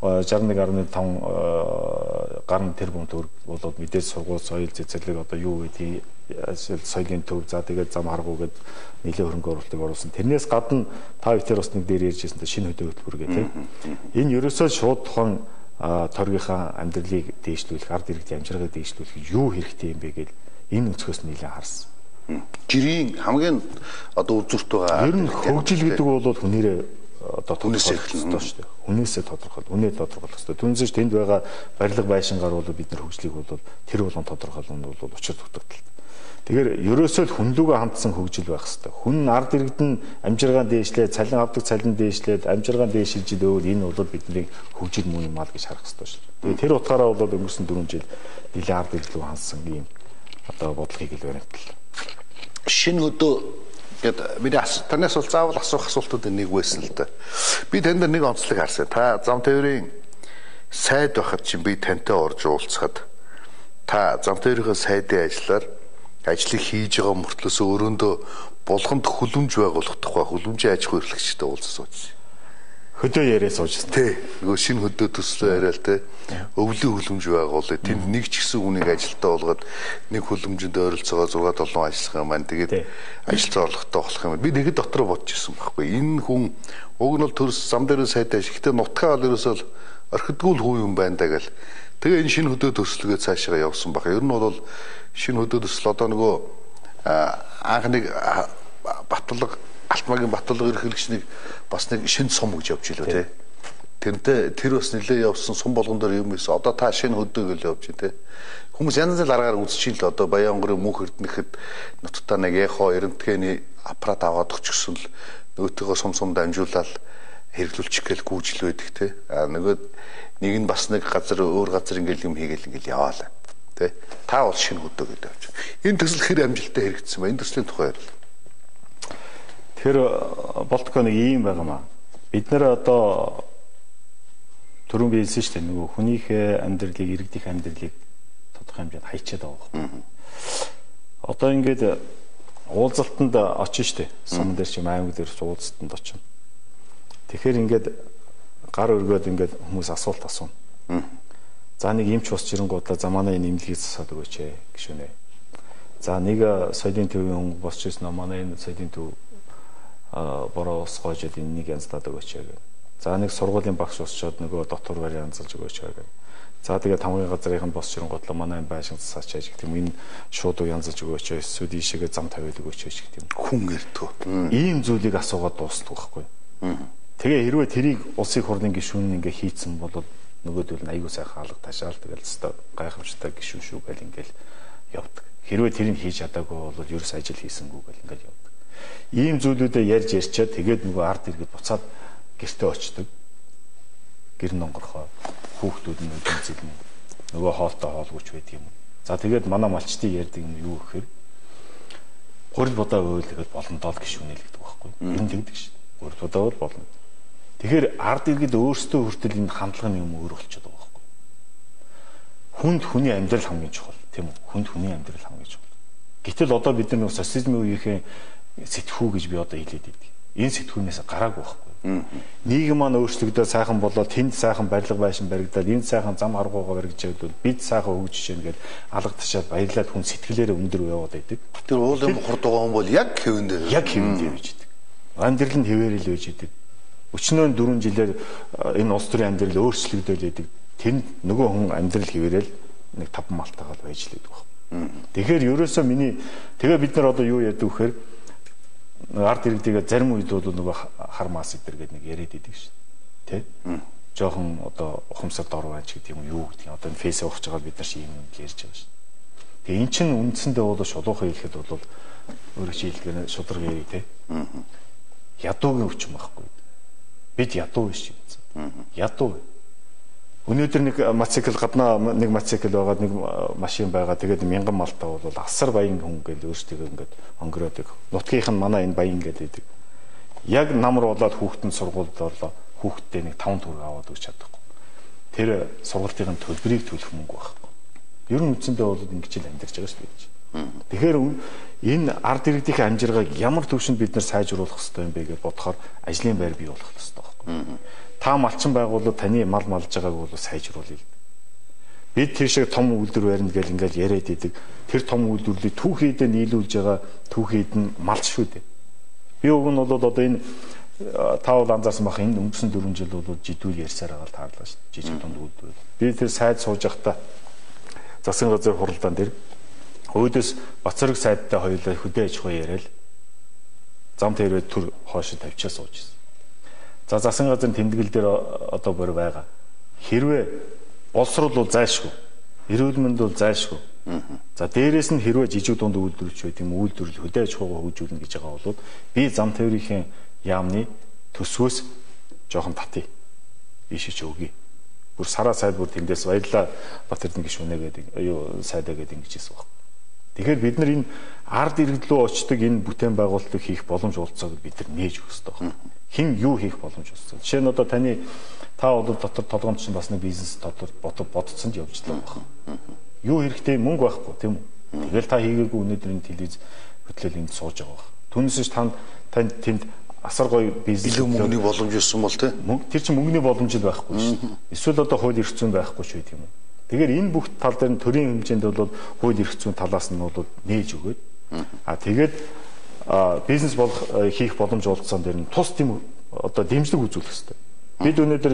61.5 гаруй тэрбум төгрөг болоод мэдээж сургууль соёл цэцэрлэг одоо юу гэдэг соёлын төв за тэгээд зам харгуугээд нэлээд хөрөнгө оруулалтыг оруулсан. Тэрнээс гадна та бүхэн бас нэг дээр ярьжсэн шинэ хөдөө хөтөлбөр гэдэг. Энэ ерөөсөө шууд тухайн торгийнхаа амьдралыг дээшлүүлэх, ард иргэдийн амжиргааг дээшлүүлэх юу хэрэгтэй юм бэ гэж энэ өнцгөөс нэлээд харсан. Жирийн хамгийн одоо үзүүрт байгаа. Ер нь хөгжил гэдэг бол хүнээрээ одоо тодорхойлох хэрэгтэй шүү дээ. Хүнээсээ тодорхойл, үнээ тодорхойлох хэрэгтэй. Түүнээс тэнд байгаа барилга байшингаар бол бид нар хөгжлийг бол тэр болгон тодорхойлно нь бол учир дутагдaltaй. Тэгэхээр ерөөсөө л хүнлүүгээ хамтсан хөгжил байх хэрэгтэй. Хүн ард иргэд нь амжиргаан дээшлээд, цалин авдаг цалин дээшлээд, амжиргаан дээшилж идэвэл энэ бол бидний хөгжил мөн юм аа гэж харах хэрэгтэй шүү дээ. Тэр утгаараа бол өнгөрсөн 4 жил нэлээд ард иргэд рүү хандсан ийм одоо бодлогыг л баримтлаа. Шинэ хөдөө гэд бид танаас бол заавал асуух асуултууд нэг байсан л да. Би танд нэг онцлог харсан. Та зам тээврийн сайд байхад чинь би тантай орж уулзахад та зам тээврийнхээ сайдын ажиллаар ажлыг хийж байгаа мөртлөөс өөрөөндөө болгонд хүлэмж байгуулах тухай хүлэмжийн аж ахуй эрхлэгчтэй уулзсан сууж. Хөдөө яриа суужсэн. Тий. Нөгөө шинэ хөдөө төслөө яриа л те. Өвлийн хүлэмж байгуулъя. Тэнд нэг ч гэсэн хүнийг ажилтаа болгоод нэг хүлэмжинд ойролцоогоо 6-7 ажиллах юм байна. Тэгээд ажилтаа орлоготой болох юм. Би тэгэд дотроо бодож ирсэн байхгүй. Энэ хүн уг нь бол төрс зам дээр сайтай ашигтай нутгаа бол ерөөсөө орхидгүй л хүү юм байна да гэл. Тэгээ энэ шинэ хөдөө төслөгөө цаашаа явсан баг. Ер нь бол шинэ хөдөө төсөл одоо нөгөө анхны батлага Алтмаагийн батлага эрхлэгчнийг бас нэг шинэ сум гэж явж илүү те. Тэрнтэй тэр бас нэлээ явсан сум болгон дээр юм байсан. Одоо та шинэ хөдөө гэл явж те. Хүмүүс янз янзын аргаар үзчихин л одоо Баянгорын мөнх эрдэнэхэд нутгатаа нэг яхоо эрдэнэтгэний аппарат аваад өгчихсөн л нөгөөтгөө сум дамжуулаад хэрэглүүлчих гээл гүйжил байдаг те. Нөгөө нэг нь бас нэг газар өөр газар ингээл юм хийгээл ингээл яваалаа. Тэ. Та бол шинэ хөдөө гэдэг явж. Энэ төсөл хэр амжилттай хэрэгжсэн бэ? Энэ төслийн тухай ярил. Тэр болтгоо нэг ийм байгаамаа. Бид нэр одоо түрүүн би хэлсэн шүү дээ. Нөгөө хүнийхээ амьдралыг, иргэдийн амьдралыг тодорхой хэмжээнд хайчаад байгаа юм. Одоо ингээд уулзалтанд очно шүү дээ. Сум дээр чи аймаг дээр уулзалтанд очно. Тэгэхээр ингээд гар өргөөд ингээд хүмүүс асуулт асууна. За нэг эмч ус жирэнгуудлаа за манай энэ имлэгийг засаад өгөөч гişүнэ. За нэг соёлын төвийн хүн босч ирсэн манай энэ соёлын төв бороо ус гоожод энийг янзлаад өгөөч гэх. За нэг сургуулийн багш усчоод нөгөө дотор барь янзалж өгөөч гэх. За тэгээ тамгын газрын босч жирэнгуудлаа манай энэ байшин засаач гэх юм. Энэ шууд янзалж өгөөч эсвэл ийшээгээ зам тавиад өгөөч гэх юм. Хүн эртөө. Ийм зүйлийг асуугаад дуусдаг байхгүй. Тэгээ хэрвээ тэрийг улсын хурлын гишүүн ингээ хийцэн бол нөгөөдөл нь аягүй сайхан алга ташаал тэгэл өстой гайхамшигтай гишүүн шүү гэл ингээл явдаг. Хэрвээ тэрийг хийж чадаагүй бол ерөөс ажил хийсэнгүү гэл ингээл явдаг. Ийм зүйлүүдээ ярьж ярьчаад тэгээд нөгөө ард иргэд буцаад гэртээ очдог. Гэр нонгорхоо хүүхдүүд нь үзэлнэ. Нөгөө хоолтой хоолгүйч байдаг юм. За тэгээд манай малчтын ярьдаг юм юу гэхээр гурил будаа өөлгөд боломдоо гишүүнэл гэдэг байхгүй. Юм тэгдэг шин. Гурил будаа бол болно. Тэгэхээр ард иргэд өөрсдөө хүртэл энэ хандлагын юм өөр болчиход байгаа байхгүй. Хүнд хүний амьдрал хамгийн чухал, тийм үү? Хүнд хүний амьдрал хамгийн чухал. Гэтэл одоо бид нар социализмын үеийнхээ сэтгхүү гэж би одоо хэлээд байдаг. Энэ сэтгхүүнээс гараагүй байхгүй. Нийгэм маань өөрчлөгдөж сайхан болоод тэнд сайхан барилга байшин баригдаад энэ сайхан зам харгуугаа баригдаж байвал бид сайхан хөгжиж гэнэ гээд алга ташаад баярлаад хүн сэтгэлээрээ өндөр яваад байдаг. Тэр уулын бохор дугаа хүн бол яг хэвэндээ явж байдаг. Амьдрал нь хэвээрэл байж байдаг. Өчнөө 4 жилээр энэ улс төрийн амьдрал өөрчлөгдөж байдаг. Тэнд нөгөө хүн амьдрал хэвээрэл нэг 5 малтайгаар байж л байдаг байна. Тэгэхээр ерөөсөө тэгээ бид нар одоо юу яадаг вэхээр ард иргэдээ зарим үед бол нөгөө хар мас идэр гэдэг нэг яриад идэг шин. Тэ? Жохон одоо ухамсар дор байж гэдэг юм юу гэдэг. Одоо энэ фейс ухаж байгаа бид нар шиг юм ярьж байгаа шин. Тэгээ эн чин үндсэндээ бол шулуухан хэлэхэд бол өөрөө чи хэлгээр шудраг ярий тэ. Ядуугийн өвчин байхгүй. Бид ядуу биш юм. Ядуу. Өнөөдөр нэг мотоцикл гаднаа нэг мотоцикл байгаа нэг машин байгаа. Тэгээд 1000 малтаа бол асар баян хүн гэж өөрсдөө ингээд онгороодаг. Нутгийнх нь манай энэ баян гэдэг. Яг намар болоод хүүхдэн сургуульд орлоо. Хүүхдтэй нэг 5 төгрөг аваад өгч чадахгүй. Тэр сургуулийн төлбөрийг төлөх мөнгө байхгүй. Ер нь үндсэндээ бол ингэж л амьдарч байгаа шүү дээ. Тэгэхээр энэ ард иргэдийн амжиргааг ямар төвшөнд бид нар сайжруулах ёстой юм бэ гэж бодохоор ажлын байр бий болох ёстой байхгүй. Та малчин байгууллага таны мал малж байгааг бол сайжруулъя. Бид тэр шиг том үйлдвэр барина гэж ингээл яриад идэг. Тэр том үйлдвэрлэлийг түүхийдээ нийлүүлж байгаа түүхийд нь малч шүү дээ. Би уг нь бол одоо энэ таавал анзаарсан бах энэ өнгөрсөн 4 жил бол жидүүл ярьсаар байгаа таарлаа шүү дээ. Жижиг дунд үйлдвэр. Би тэр сайд сууж байхдаа засгийн газрын хуралдаан дээр өөдөөс Бацраг сайдтай хоёулаа хөдөө аж ахуй яриад зам тэрвээ төр хоошо тавьчаа сууж ирсэн. За засгийн газрын тэмдэглэл дээр одоо бүр байгаа. Хэрвээ боловсрол бол зайлшгүй. Эрүүл мэнд бол зайлшгүй. За дээрээс нь хэрвээ жижиг дунд үйлдвэрч байт юм үйлдвэрлэл хөдөө аж ахуйгаа хөгжүүлнэ гэж байгаа бол би зам тээврийн яамны төсвөөс жоохон татъя. Ийшээ ч өгье. Бүр сараа сайд бүр тэндээс баярлаа Батэрдэн гишүүнэ гэдэг юу сайдаа гэдэг ингэж хэлсэн баг. Тэгэхээр бид нар энэ ард иргэд рүү очдог энэ бүтээн байгуулалтыг хийх боломж олцоог бид нар нээж өгөх ёстой байна. Хэн юу хийх боломж олцоо. Жишээ нь одоо та бол дотор толгомд чинь бас нэг бизнес дотор бодцсон ч явж байгаа байна. Юу хэрэгтэй мөнгө байхгүй тийм үү? Тэгэл та хийгээгүй өнөөдөр энэ телевиз хөтлөл энд сууж байгаа байна. Түүнээс танд тэнд асар гоё бизнес илүү мөнгөний боломж өссөн бол тийм. Тэр чинь мөнгөний боломж л байхгүй шүү. Эсвэл одоо хууль эрх зүйн байхгүй ч үгүй тийм үү? Тэгэхээр энэ бүх тал дээр нь төрийн хэмжээнд бол хууль эрх зүйн талаас нь бол нээж өгөөд тэгээд бизнес хийх боломж олгосон дээр нь тус тийм одоо дэмжлэг үзүүлэх хэрэгтэй. Бид өнөөдөр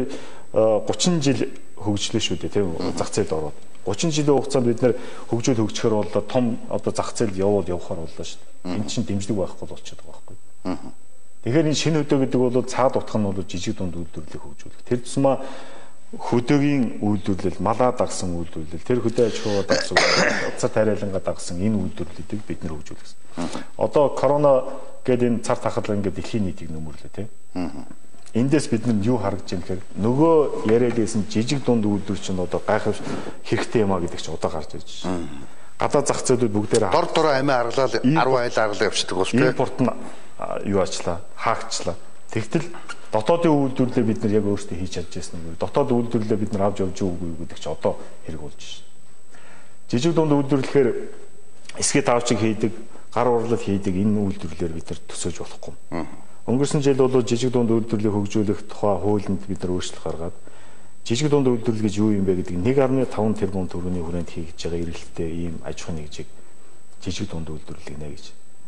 30 жил хөгжлөө шүү дээ тийм зах зээлд ороод 30 жилийн хугацаанд бид нэр хөгжөөр бол том одоо зах зээлд явахаар боллоо шүү дээ. Энд чинь дэмжлэг байхгүй болчиход байгаа байхгүй. Тэгэхээр энэ шинэ хөдөө гэдэг бол цаад утга нь бол жижиг дунд үйлдвэрлэлийг хөгжүүлэх. Тэр тусмаа хөдөөгийн үйлдвэрлэл, малаа дагсан үйлдвэрлэл, тэр хөдөө аж ахуйгаа дагсан, цар тариалангаа дагсан энэ үйлдвэрлэлийг бид нэр хөгжүүлэх. Одоо корона гэдэг энэ цар тахал ингээд дэлхийн нийтийг нөмөрлөө тийм. Эндээс бид нар юу харагдж байна гэхээр нөгөө яриад байсан жижиг дунд үйлдвэр чинь одоо гайхав хэрэгтэй юм а гэдэг чинь одоо гарч ирж байна. Гадаад зах зээлүүд бүгдээр дор дороо амиа аргалал 10 айл аргалал явчихдаг бол тийм. Импорт нь юу ачлаа, хаагчлаа. Тэгтэл дотоодын үйлдвэрлэлээ бид нар яг өөрсдөө хийж чадж байсан юм. Дотоод үйлдвэрлэлээ бид нар авч явж өгөөгүй гэдэг чинь одоо хэрэг болж байна. Жижиг дунд үйлдвэрлэхээр эсгээ таавчиг хийдэг, гар урлал хийдэг энэ үйлдвэрлэлээр бид нар төсөөж болохгүй. Өнгөрсөн жил бол жижиг дунд үйлдвэрлэлийг хөгжүүлэх тухай хуулинд бид нар өөрчлөлт гаргаад жижиг дунд үйлдвэрлэл гэж юу юм бэ гэдэг 1.5 тэрбум төгрөгийн хүрээнд хийж байгаа эргэлттэй ийм аж ахуйн нэгжийг жижиг дунд үйлдвэрлэл нэ гэж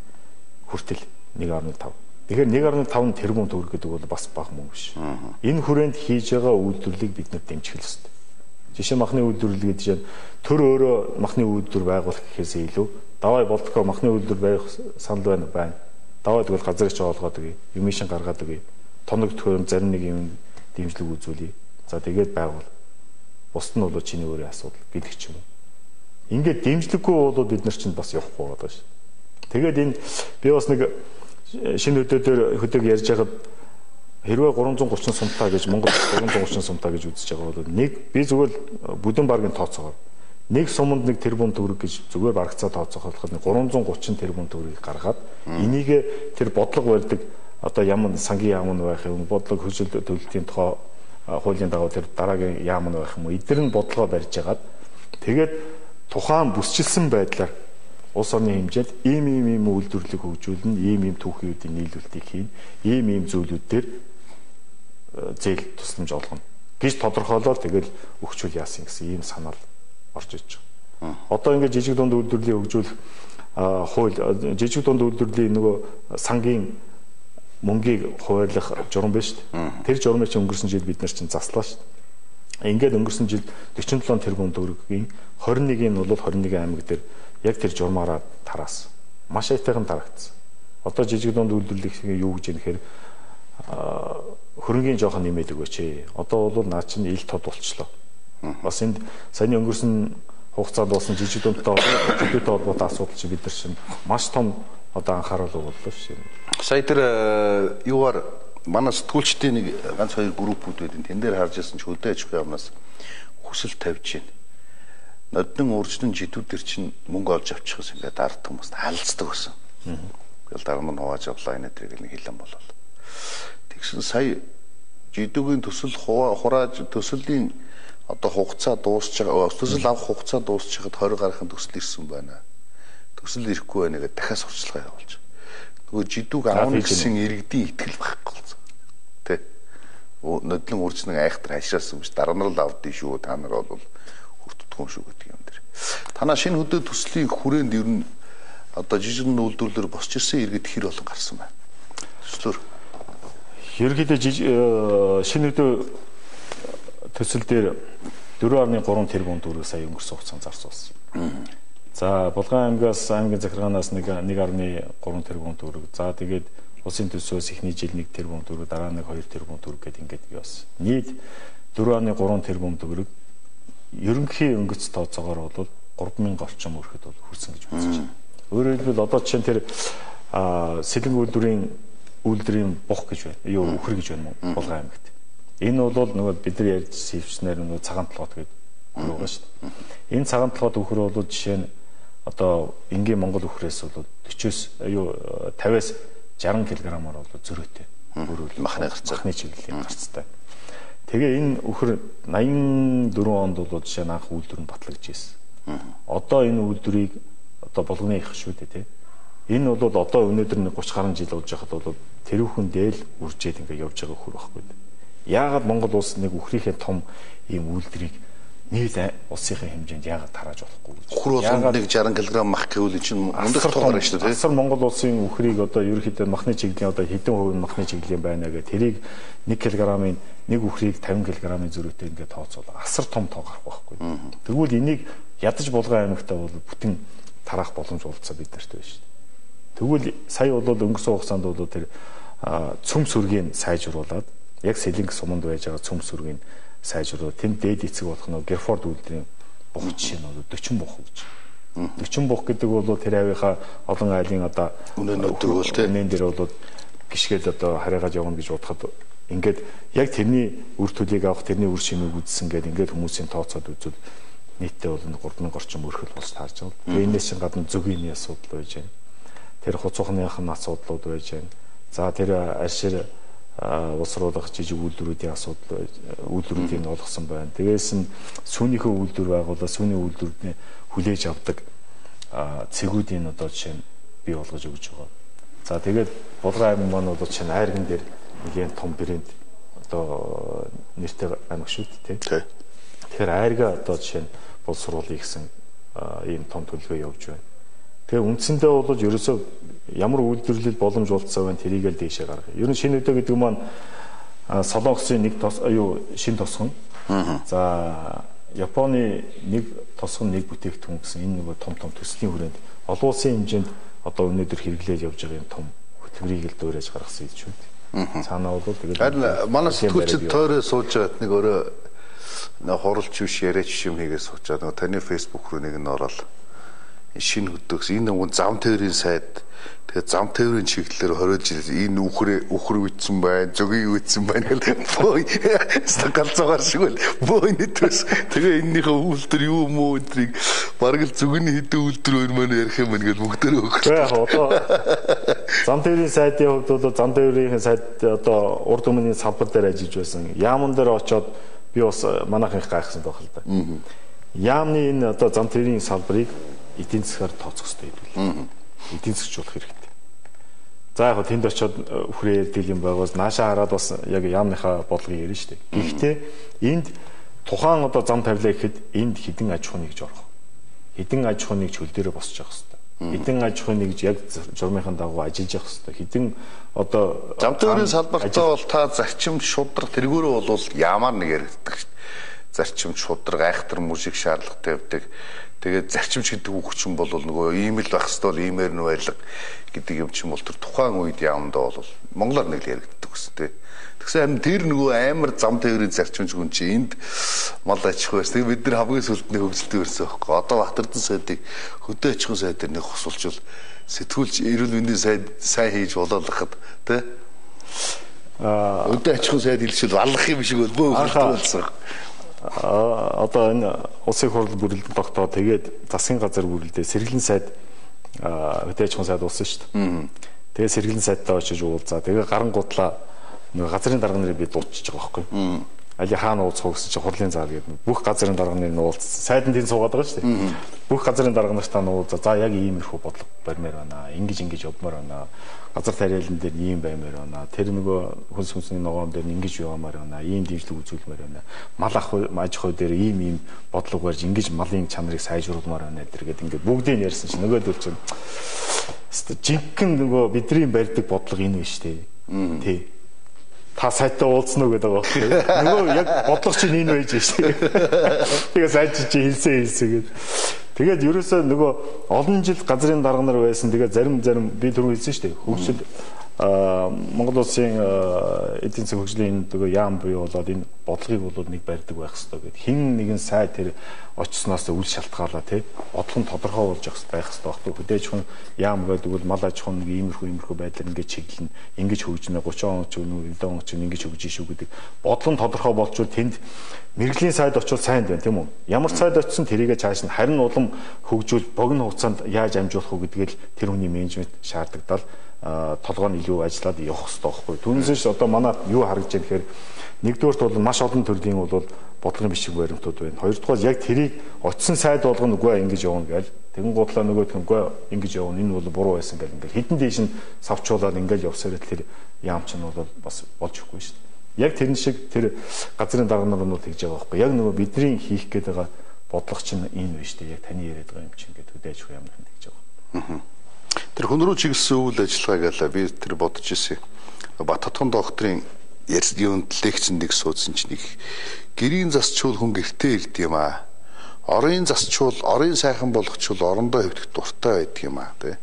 хүртэл 1.5. Тэгэхээр 1.5 тэрбум төгрөг гэдэг бол бас бага мөнгө биш. Энэ хүрээнд хийж байгаа үйлдвэрлэлийг бид нар дэмжих ёстой. Жишээ махны үйлдвэрлэл гэдэг чинь төр өөрөө махны үйлдвэр байгуулах гэхээсээ илүү давай болдгоо махны үйлдвэр байх санал байна. Давай тэгвэл газрыг ч олгоод өгье, юмшин гаргаад өгье. Тоног төхөөрөм зарим нэг юм дэмжлэг үзүүлье. За тэгээд байгуул. Бусд нь бол чиний өөрийн асуудал гэдэг ч юм уу. Ингээд дэмжлэггүй бол бид нар чинь бас явахгүй байгаа шүү. Тэгээд энэ би бас нэг шинэ хөдөө дээр хөдөг ярьж байхад хэрвээ 330 сумтаа гэж Монгол 330 сумтаа гэж үзэж байгаа бол нэг би зүгээр бүдэн баргийн тооцоогоор нэг суманд 1 тэрбум төгрөг гэж зүгээр барагцаа тооцоохолоход 330 тэрбум төгрөгийг гаргаад энийг тэр бодлого барьдаг одоо ямар сангийн яам нь байх юм бодлого хөшөл төлөлтийн тухай хуулийн дагуу тэр дараагийн яам нь байх юм уу эдгээр нь бодлогоо барьж агаад тэгээд тухайн бүсчилсэн байдлаар улс орны хэмжээнд ийм үйлдвэрлэлийг хөгжүүлнэ, ийм түүхүүдийн нийлүүлэлтийг хийн, ийм зүйлүүд дээр зээл тусламж олгоно гэж тодорхойлоод тэгэл өгчүүл яасан гэсэн ийм санаал орж иж байгаа. Одоо ингээд жижиг дунд үйлдвэрлэлийг хөгжүүлэх хууль жижиг дунд үйлдвэрлэлийн нөгөө сангийн мөнгийг хуваарлах журам байна шүү дээ. Тэр журмыг чинь өнгөрсөн жил бид нар чинь заслаа шүү дээ. Ингээд өнгөрсөн жил 47 тэрбум төгрөгийн 21-ийн нь бол 21 аймаг дээр яг тэр журмаараа тараас маш айтайхан тарагдсан. Одоо жижиг дунд үйлдвэрлэлийг юу гэж нэхэр хөрөнгийн жоохон нэмээд өгөөч. Одоо бол наа чинь ил тод болчлоо. Бас энд саяны өнгөрсөн хугацаанд болсон жижиг дундтай холбоотой асуудал чи бид нар чинь маш том одоо анхаарал боллоо шүү. Сая тэр юугаар манай сэтгүүлчдийн нэг ганц хоёр группүүд байдэн тэн дээр харж ирсэн ч хөдөө аж ахуйн яамнаас хүсэл тавьж байна. Нодны уржлын жидүүдэр чинь мөнгө олж авчихсан ингээд ард хүмүүст халдцдаг байсан. Тэгэл дараа нь хувааж авлаа энэ тэрийг нэг хэлэн болол. Тэгсэн сая жидүүгийн төсөл хурааж төсөлийн одоо хугацаа дуусч байгаа төсөл авах хугацаа дуусч хахад 20 гарахын төсөл ирсэн байна. төсөл ирэхгүй байна гэдэг дахиад сурчлагаа явуулж. Нөгөө жидүүг аавны гэсэн иргэдийн итгэл байхгүй болсон. Тэ. Нодлон үржнэг айхтар хашаасан биш дараа нь л авдээ шүү. Та нар бол хүртдэггүй шүү гэдэг юм дээр. Танаа шинэ хөдөө төслийн хүрээнд ер нь одоо жижигэн үйлдвэрлэлээр босч ирсэн иргэд хэр болон гарсан байна. Төслөөр. Ерөнхийдөө шинэ хөдөө төсөл дээр 4.3 тэрбум төгрөг сая өнгөрсөн хугацаанд зарцуулсан. За Булган аймгаас аймгийн захиргаанаас 1.3 тэрбум төгрөг. За тэгээд улсын төсвөөс эхний жил 1 тэрбум төгрөг, дараа нь 2 тэрбум төгрөг гэдэг ингээд бий болсон. Нийт 4.3 тэрбум төгрөг ерөнхий өнгөц тооцоогоор бол 3,000 орчим өрхөд бол хүрсэн гэж үзэж байна. Өөрөөр хэлбэл одоо жишээ нь тэр сэлэнг үйлдвэрийн бух гэж байна. Юу үхэр гэж байна Булган аймагт. Энэ бол нөгөө бид нар ярьж сэвчснээр нөгөө цагаан толгойд гэдэг үхэр байгаа шүү дээ. Энэ цагаан толгойд үхэр бол жишээ нь одоо энгийн Монгол үхрээс бол 50-аас 60 кг-аар бол зөрөөтэй. Өөрөөр махны чиглэлийн гарцтай. Тэгээ энэ үхэр 84 онд бол жишээ нь анх үйлдвэр нь батлагдж ирсэн. Одоо энэ үйлдвэрийг одоо болгоны их шүү дээ тий. Энэ бол одоо өнөөдөр 30 гаруй жил болж байхад бол тэрүүхэн дээл үржээд ингээ явж байгаа үхэр байхгүй. Яагаад Монгол улс нэг үхрийнхээ том ийм үйлдвэрийг нийт улсынхаа хэмжээнд яагаад тарааж болохгүй вэ? Үхэр бол нэг 60 кг мах гэвэл чинь мундаг тоогаар шүү дээ. Асар Монгол улсын үхрийг одоо ерөнхийдөө махны чиглэлийн одоо хэдэн хувийн махны чиглэлийн байна гэх тэрийг 1 кг-ийн нэг үхрийг 50 кг-ийн зөрүүтэй ингээд тооцоолоо. Асар том тоо гарах байхгүй. Тэгвэл энийг ядаж Булган аймагтаа бол бүтэн тараах боломж олцоо бид нарт байна шүү дээ. Тэгвэл сая бол өнгөрсөн хугацаанд бол тэр цөм сүргийг сайжруулад яг сэлэнг суманд байж байгаа цөм сүргийг сайжруулад тэнд дээд эцэг болох нь Герфорд үйлдвэрийн бух жишээ нь бол 40 бух гэж. 40 бух гэдэг бол тэр авийнхаа олон айлын одоо үнэн дээр бол гიშгээд одоо хараагаад явна гэж бодоход ингээд яг тэрний үр төлийг авах тэрний үр шимийг үзсэн гэдэг ингээд хүмүүсийн тооцоод үзвэл нийтдээ бол 3,000 орчим өрхөл болж таарч байгаа. Тэгээ энэс чинь гадна зөвгийн асуудал байж байна. Тэр хуцухныхын асуудлууд байж байна. За тэр аршир улсруулах жижиг үйлдвэрүүдийн асуудал үйлдвэрүүдийг олгосон байна. Тэгээс нь сүүнийхөө үйлдвэр байгуулаад сүүний үйлдвэрүүдний хүлээж авдаг цэгүүдийн одоо жишээ нь бий болгож өгч байгаа. За тэгээд Булган аймаг маань бол чинь айрган дээр нэгэн том брэнд одоо нэртэй аймаг шүү дээ тий. Тэгэхээр айрга одоо жишээ нь боловсруулах гэсэн ийм том төлөвлөгөө явж байна. Тэгээ үндсэндээ бол ерөөсөө ямар үйлдвэрлэл боломж олцсон байна тэрийг л дээшээ гаргах. Ер нь шинэ хөдөө гэдэг маань Солонгосын нэг шинэ тосгон. За Японы нэг тосгон нэг бүтээгдэхүүн гэсэн энэ нэг том төслийн хүрээнд олон улсын хэмжээнд одоо өнөөдөр хэрэглээд явж байгаа юм том хөтөлбөрийг л дөөрэж гаргасан юм шүү дээ. Цаанаа бол тэгээд харин манай сэтгүүлчид тойроо сууж байгаад нэг өөрөө хуралч биш яриач юм хийгээ суучаад нөгөө таны фейсбુક руу нэг нь ороод шинэ хөдөөс энэ нэг зам тээврийн сайд тэгээд зам тээврийн чиглэлээр 20 жил энэ үхэр үтсэн байна, зөгийг үтсэн байна гэдэг боо стакалцаагаар шиг л боо нэтрээс тэгээ энэнийхээ үйлдвэр юу юм уу гэдгийг бараг л зөвгөний хэдэн үйлдвэр маань ярих юм байна гэж бүгдөө өгөх. Яг одоо зам тээврийн сайдын хувьд бол зам тээврийн сайд одоо урд өмнөний салбар дээр ажиллаж байсан. Яамн дээр очоод би бас манайхын гайхсан байх л да. Яамны энэ одоо зам тээврийн салбарыг эдийн засгаар тооцох хэрэгтэй гэдэг. Эдийн засгчлуулах хэрэгтэй. За яг тэнд очиод үхрээ ярьдаг юм байгаас наашаа хараад бас яг яамныхаа бодлогыг ярина шүү дээ. Гэхдээ энд тухайн одоо зам тавилаа гэхэд энд хідэн аж ахуй нэгж орох. Хідэн аж ахуй нэгж хөл дээрээ босч явах хэрэгтэй. Хідэн аж ахуй нэгж яг журмынхаа дагуу ажиллаж явах хэрэгтэй. Хідэн одоо зам тээврийн салбартаа бол та зарчим шудраг тэргүүрээ бол яамаар нэг яригддаг шүү дээ. Зарчим шудраг айхтар мужик шаардлагатай байдаг. Тэгээд зарчимч гэдэг үг чинь бол нөгөө имэйл байх хэвээр бол имээр нь байлга гэдэг юм чинь бол тэр тухайн үед яамдаа бол монголоор нэг л яригддаг үстэй. Тэгсэн харин тэр нөгөө амар зам тээврийн зарчимч хүн чинь энд мал аж ахуй байсан. Тэгээд бид нар хамгийн сүлдний хөгжилтэй өрсөн байхгүй. Одоо Батардан сайдыг хөдөө аж ахуй сайдаар нэг хосуулчвал сэтгүүлч эрүүл мэндийн сайд сайн хийж болоолоход тий. Хөдөө аж ахуй сайд хэлшил аллах юм шиг бол бөө хөлтүүлсэн. Одоо энэ улсын хурал бүрэлдэхүүн тогтоод тэгээд засгийн газар бүрэлдээ сэргэлэн сайд хөдөө аж ахуйн сайд болсон шүү дээ. Тэгээд сэргэлэн сайдтай очиж уулзаа. Тэгээд гарангуудлаа нөгөө газрын дарга нарыг би дуудчихж байгаа байхгүй. али хаана уулзах гэсэн чинь хурлын зал гэдэг бүх газрын дарганы нуулз сайдан тийм суугаад байгаа шүү дээ. Бүх газрын дарганартаа нуулзаа за яг иймэрхүү бодлого барьмаар байна. Ингэж явмаар байна. Газар тариалан дээр ийм баймаар байна. Тэр нөгөө хөлс хүнсний ногоон дээр ингэж явмаар байна. Ийм дэмжлэг үзүүлмээр байна. Мал аж ахуй дээр ийм бодлого барьж ингэж малын чанарыг сайжруулмаар байна гэдэг ингээд бүгдийг ярьсан чинь нөгөөдөл чинь жинхэнэ нөгөө бидний барьдаг бодлого энэ биш үү? Тий. Та сайтаа уулзна уу гэдэг байгаа. Нөгөө яг бодлого чинь энэ байж шээ. Тэгээ сайд чи хэлсэн гээд. Тэгээд ерөөсөө нөгөө олон жил газрын дарга нар байсан. Тэгээд зарим би түрүү хэлсэн шүү дээ. Хөгжил Монгол улсын эдийн засгийн хөгжлийн нөгөө яам буюу болоод энэ бодлогыг бол нэг барьдаг байх хэрэгтэй гэдэг. Хин нэгэн сайд тэр очсноос үл шалтгаалаа тий. Бодлого нь тодорхой болж байх хэрэгтэй багтуу. Хөдөөж хүн яам гэдэг бол мал аж ахуйн нэг иймэрхүү байдлаар ингэж чиглэнэ. Ингэж хөгжинэ 30 он ч өнөө 70 он ч ингэж хөгжиж шүү гэдэг. Бодлого нь тодорхой болчвол тэнд мэрэгжлийн сайд очвол сайн байна тийм үү? Ямар сайд очсон тэрийгэ цааш нь харин улам хөгжүүл богино хугацаанд яаж амжуулах уу гэдгээл тэр хүний менежмент шаардлагатай толгой нь илүү ажиллаад явах хэрэгтэй байхгүй. Түүнээс одоо манай юу харагдж байна гэхээр нэгдүгээрт бол маш олон төрлийн бол бодлогын бичиг баримтууд байна. Хоёрдугаар яг тэрийг очсон сайд болгоно үгүй ингэж явна гээл. Тэгэн гутлаа нөгөөдх нь үгүй ингэж явна энэ бол буруу байсан гэл ингээл хитэн дээш нь савчуулаад ингээл явсараа тэр яам ч нь бол бас болж өгөхгүй шүү дээ. Яг тэрэн шиг тэр газрын дарга нар нь тэгж байгаа байхгүй. Яг нөгөө бидний хийх гээд байгаа бодлого чинь энэ биш дээ. Яг таны яриад байгаа юм чинь ингээд хөдөөж явах юм хэн тэгж байгаа. Тэр хүн рүү чиглэсэн үйл ажиллагаа би тэр бодож ирсэн. Баттхан докторийн юунд лекцэн нэг суудсан чинь нэг гэрийн засчул хүн гэртээ ирд юм аа. Орын засчул орын сайхан болгочул орондоо хөвдөх дуртай байдаг юм аа тий.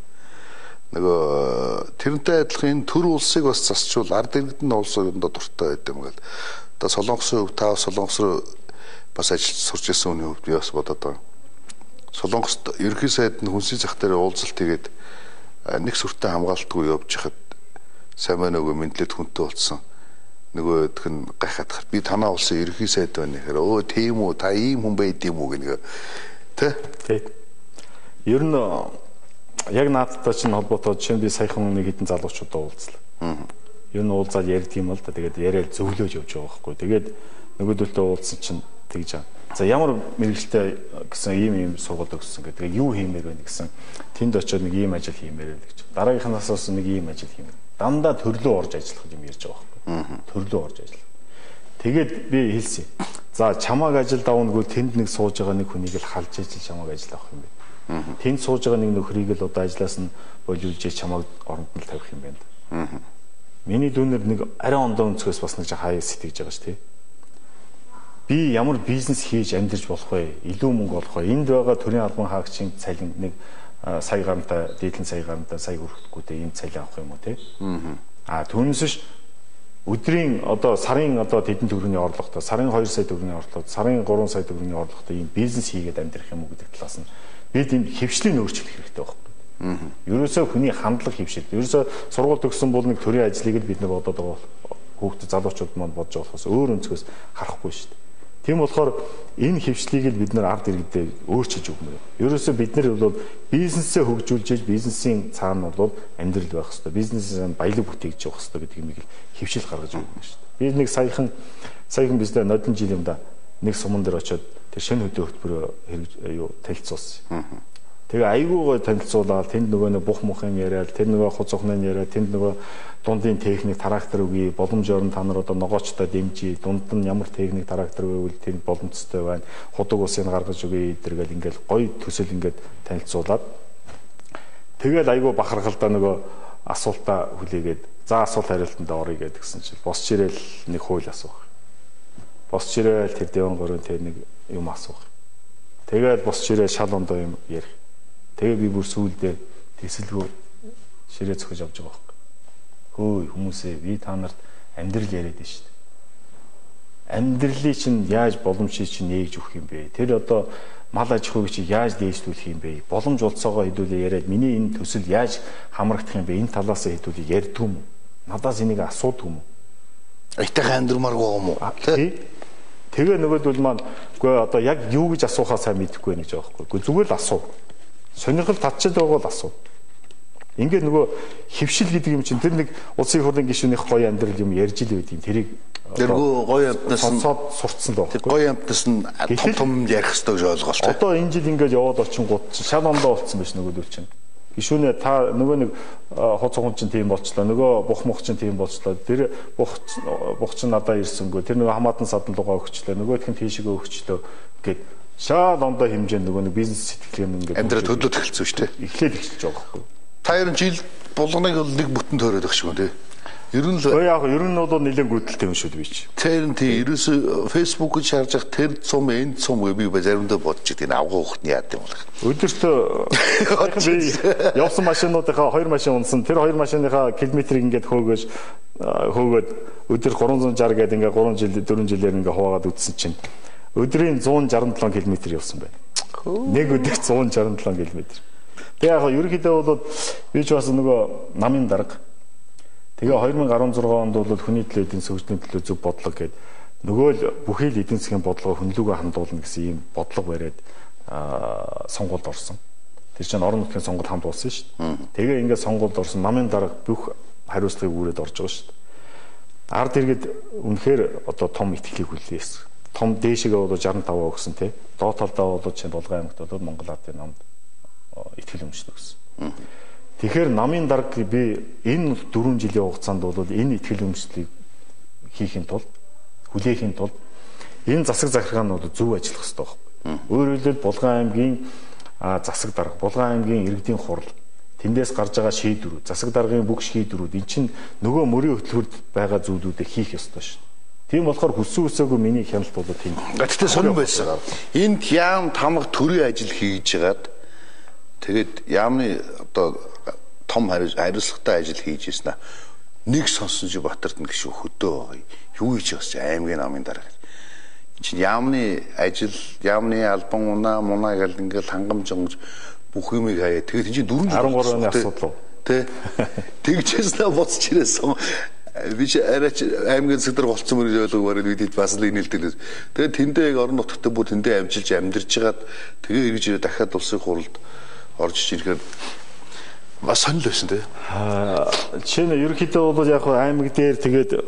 Нөгөө тэрнтэй адилхан төр улсыг бас засчул ард иргэдэн улсуудаа дуртай байдаг юм гэл. Одоо Солонгосын хөв тав Солонгос руу бас ажил сурч ирсэн хүний хувьд би бас бодоод байгаа. Солонгост ерөнхий сайд нь хүнсний зах дээр уулзалт хийгээд нэг сүртэй хамгаалтгүй явж хахад сайн байна уу мэдлээд хүнтэй болсон. Нөгөөдх нь гайхаад би танаа улсын ерөнхий сайд байна гэхээр өө тийм үү та ийм хүн байд юм уу гэнэ. Тэ. Ер нь яг наадтай чинь холбоотой жишээ нь би саяхан нэг хэдэн залуучуудаа уулзлаа. Ер нь уулзаад ярьдаг юм л да. Тэгээд яриад зөвлөж явж байгаа байхгүй. Тэгээд нөгөөдөлтөө уулзсан чинь тэгж байгаа. За ямар мэрэгчлээ гэсэн ийм сургалт өгсөн гэдэг. Юу хиймээр байна гэсэн. Тэнд очиод нэг ийм ажил хиймээр байна гэж. Дараагийнхнаас бас нэг ийм ажил хиймээр. Дандаа төрлөө орж ажиллах юм ярьж байгаа байхгүй. Төрлөө орж ажиллах. Тэгээд би хэлсэн. За чамааг ажилд авнаггүй тэнд нэг сууж байгаа нэг хүнийг л халж ижил чамааг ажилд авах юм байна. Тэнд сууж байгаа нэг нөхрийг л одоо ажлаас нь болиулж чамааг оронд нь тавих юм байна. Миний дүүнэр нэг арай ондоо өнцгөөс бас нэг хаяа сэтгэж байгаа ш тий. Би ямар бизнес хийж амьдарч болох вэ? Илүү мөнгө олох вэ? Энд байгаа төрийн албан хаагчийн цалин нэг сая гарантай, дээдлэн сая гарантай, сая хүрэхгүйтэй ийм цалин авах юм уу те? Түүнээс ш өдрийн одоо сарын одоо тэдэн төгрөгийн орлоготой, сарын 2 сая төгрөгийн орлоготой, сарын 3 сая төгрөгийн орлоготой ийм бизнес хийгээд амьдрах юм уу гэдэг талаас нь бид энэ хвшлийн өөрчлөлт хэрэгтэй байхгүй. Ерөөсөө хүний хандлага хвшил. Ерөөсөө сургууль төгссөн бол нэг төрийн ажлыг л бид нар бодоод байгаа хүүхдэд залуучууд маань бодож байгаа болохоос өөр өнцгөөс харахгүй шүү дээ. Тийм болохоор энэ хвшлийг л бид нар ард иргэдээ өөрчилж өгмөр. Ерөөсөө бид нар бол бизнесээ хөгжүүлж, бизнесийн цаана бол амьдрал байх хэрэгтэй. Бизнесийн баялаг бүтээгч явах хэрэгтэй гэдэг юмыг л хвшил гаргаж өгнө шүү дээ. Би нэг саяхан биздээ нодон жил юм да. Нэг суман дээр очиод тэр шинэ хөдөө хөтөлбөрөөр танилцуулсан. Тэгээ айгуугаа танилцуулаад тэнд нөгөө бух мухын яриад, тэр нөгөө хуц ухнын яриад, тэнд нөгөө дундын техник трактор үгүй, боломжоор нь та нар одоо ногоочтой дэмжиж, дунд нь ямар техник трактор байвал тэр боломжтой байна. Худаг усыг гаргаж өгье эдэргээл ингээл гоё төсөл ингээд танилцуулаад тэгэл айгуу бахархалдаа нөгөө асуултаа хүлээгээд за асуулт хариултанд орё гэдгсэн чинь босч ирээл нэг хууль асуух. Босч ирээл тэр дэвэн гөрön тэр нэг юм асуух. Тэгээд босч ирээл шал ондоо юм ярих. Тэгээ би бүр сүүлдээ тэсэлгүй ширээ зөхөж авч байгаа байхгүй. Хөөе хүмүүсээ би та нарт амьдрал яриад байна шүү дээ. Амьдралыг чинь яаж боломжийг чинь нээж өгөх юм бэ? Тэр одоо мал аж ахуйг чи яаж дээшлүүлэх юм бэ? Боломж олцоогоо хэдүүлээ яриад миний энэ төсөл яаж хамрагдах юм бэ? Энэ талаас нь хэдүүлээ ярьдаг юм уу? Надаас энийг асуудаг юм уу? Айтайхан амьдрмаар байгаа юм уу? Тэгээ нөгөөдөл маань үгүй одоо яг юу гэж асуухаа сайн мэдэхгүй байх гэж байгаа байхгүй. Зүгээр л асуу. Сонирхол татчил байгаа бол асуу. Ингээд нөгөө хөвшил гэдэг юм чинь тэр нэг улсын их хурлын гишүүнийх гоё амьдрал юм ярьж л байдیں۔ Тэрийг тэргүй гоё амтнаас нь сурцсан л байна. Гоё амтнаас нь том ярих хэрэгтэй гэж ойлголтой. Одоо энэ жил ингээд яваад очингууд чинь шал ондоо болцсон байж нөгөөдөр чинь. Гишүүнээ та нөгөө нэг хоцгон чинь тийм болчлоо. Нөгөө бух мох чинь тийм болчлоо. Тэр бух чинь надаа ирсэнгүй. Тэр нөгөө хамаатан садан лугаа өгчлөө. Нөгөөх нь тийшээ өгчлөө гэд шал ондоо хэмжээнд нөгөө нэг бизнес сэтгэлгээ ингээд амьдрал төлөвлөд эхэлсэн шүү дээ. Эхлээд эхэлж байгаа байхгүй. Та ер нь жил болгоныг нэг бүтэн төрөөд байх шиг үү? Ер нь ер нь бол нэлээд гүйдэлтэй юм шүү дээ би чи. Тэр нь тийм ерөөсө фэйсбүүкийг шаарж ах тэр цум энэ цум би заримдаа бодож идэв авгаа ухтны яад юм бол. Өдөртөө би явсан машинуудынхаа 2 машин унсан. Тэр 2 машиныхаа километрийг ингээд хөөгөөд өдөр 360 гэдэг ингээд 3 жил 4 жилээр ингээд хуваагаад үтсэн чинь өдрийн 167 км явсан байна. Нэг өдөрт 167 км. Тэгээ яг ерөнхийдөө бол би ч бас нөгөө намын дарга. Тэгээ 2016 онд бол хүний төлөө эдийн засгийн төлөө зөв бодлого гээд нөгөө л бүхий л эдийн засгийн бодлогоо хүнлүүгээ хандуулна гэсэн ийм бодлого бариад сонгуульд орсон. Тэр чинь орон нутгийн сонгуульд хамт болсон шүү дээ. Тэгээ ингээд сонгуульд орсон намын дарга бүх хариуцлагыг үүрээд орж байгаа шүү дээ. Ард иргэд үнэхээр одоо том итгэлийг хүлээсэн. Том дээшгээ бол 65% өгсөн тий. Доод талдаа бол чинь Булган аймагт бол Монгол Ардын намд итгэл өмчнө гэсэн. Тэгэхээр намын дарга би энэ 4 жилийн хугацаанд бол энэ итгэл өмчлөлийг хийхин тулд хүлээхийн тулд энэ засаг захиргаа нь бол зөв ажиллах хэрэгтэй байхгүй. Өөрөөр хэлбэл Булган аймгийн засаг дарга, Булган аймгийн иргэдийн хурал, тэндээс гарч байгаа шийдвэрүүд, засаг даргын бүх шийдвэрүүд эн чинь нөгөө мөрийн хөтөлбөрт байгаа зүйлүүдийг хийх ёстой шүү. Тийм болохоор хүссэн үсээгүй миний хяналт бол тийм. Гэхдээ сонирн байсан. Энд яам тамга төрийн ажил хийж байгаад тэгээд яамны одоо том хариуцлагатай ажил хийж ийсэн аа. Нэг сонсон чи Батэрдэн гişүү хөдөө байгаа. Юу хийж бас аймгийн намын дараа. Чин яамны ажил, яамны албан мунаа гэл ингээл хангамж бүх юмыг хаяа. Тэгээд чинь 13 оны асуудал. Тэ. Тэгжээснээ буцаж ирээсэн. Би ч арайч аймгийн сэдэр голцсон мөр ойлгомоор бид бас л инээлдэг. Тэгээд тэндээ яг орон нутгад бүр тэндээ амжилж амьдарч хагаад тэгээ эргэж ирээ дахиад улсын хурлд орж ирэхээр бас сонирхол байсан тий. Жишээ нь ерөнхийдөө бол яг аймаг дээр тэгээд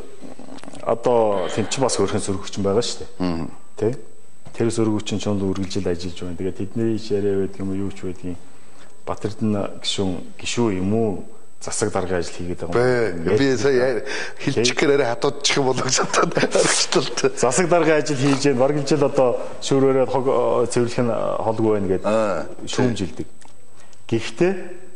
одоо тэнцэн бас хөрхэн сөргөгч байгаа шүү дээ. Тэ? Тэр сөргөгч нь ч үргэлжил ажиллаж байна. Тэгээд тэдний яриа байдаг юм уу юу ч байдгийг Батэрдэн гişүү юм уу засаг даргын ажил хийгээд байгаа юм. Би сая хилчгэрээр хатуудчих болов гэж бодоод. Засаг даргын ажил хийж гэн бараг жил одоо шүүрээрээ хог цэвэрлэх нь холгүй байна гэдэг шүүмжилдэг. Гэхдээ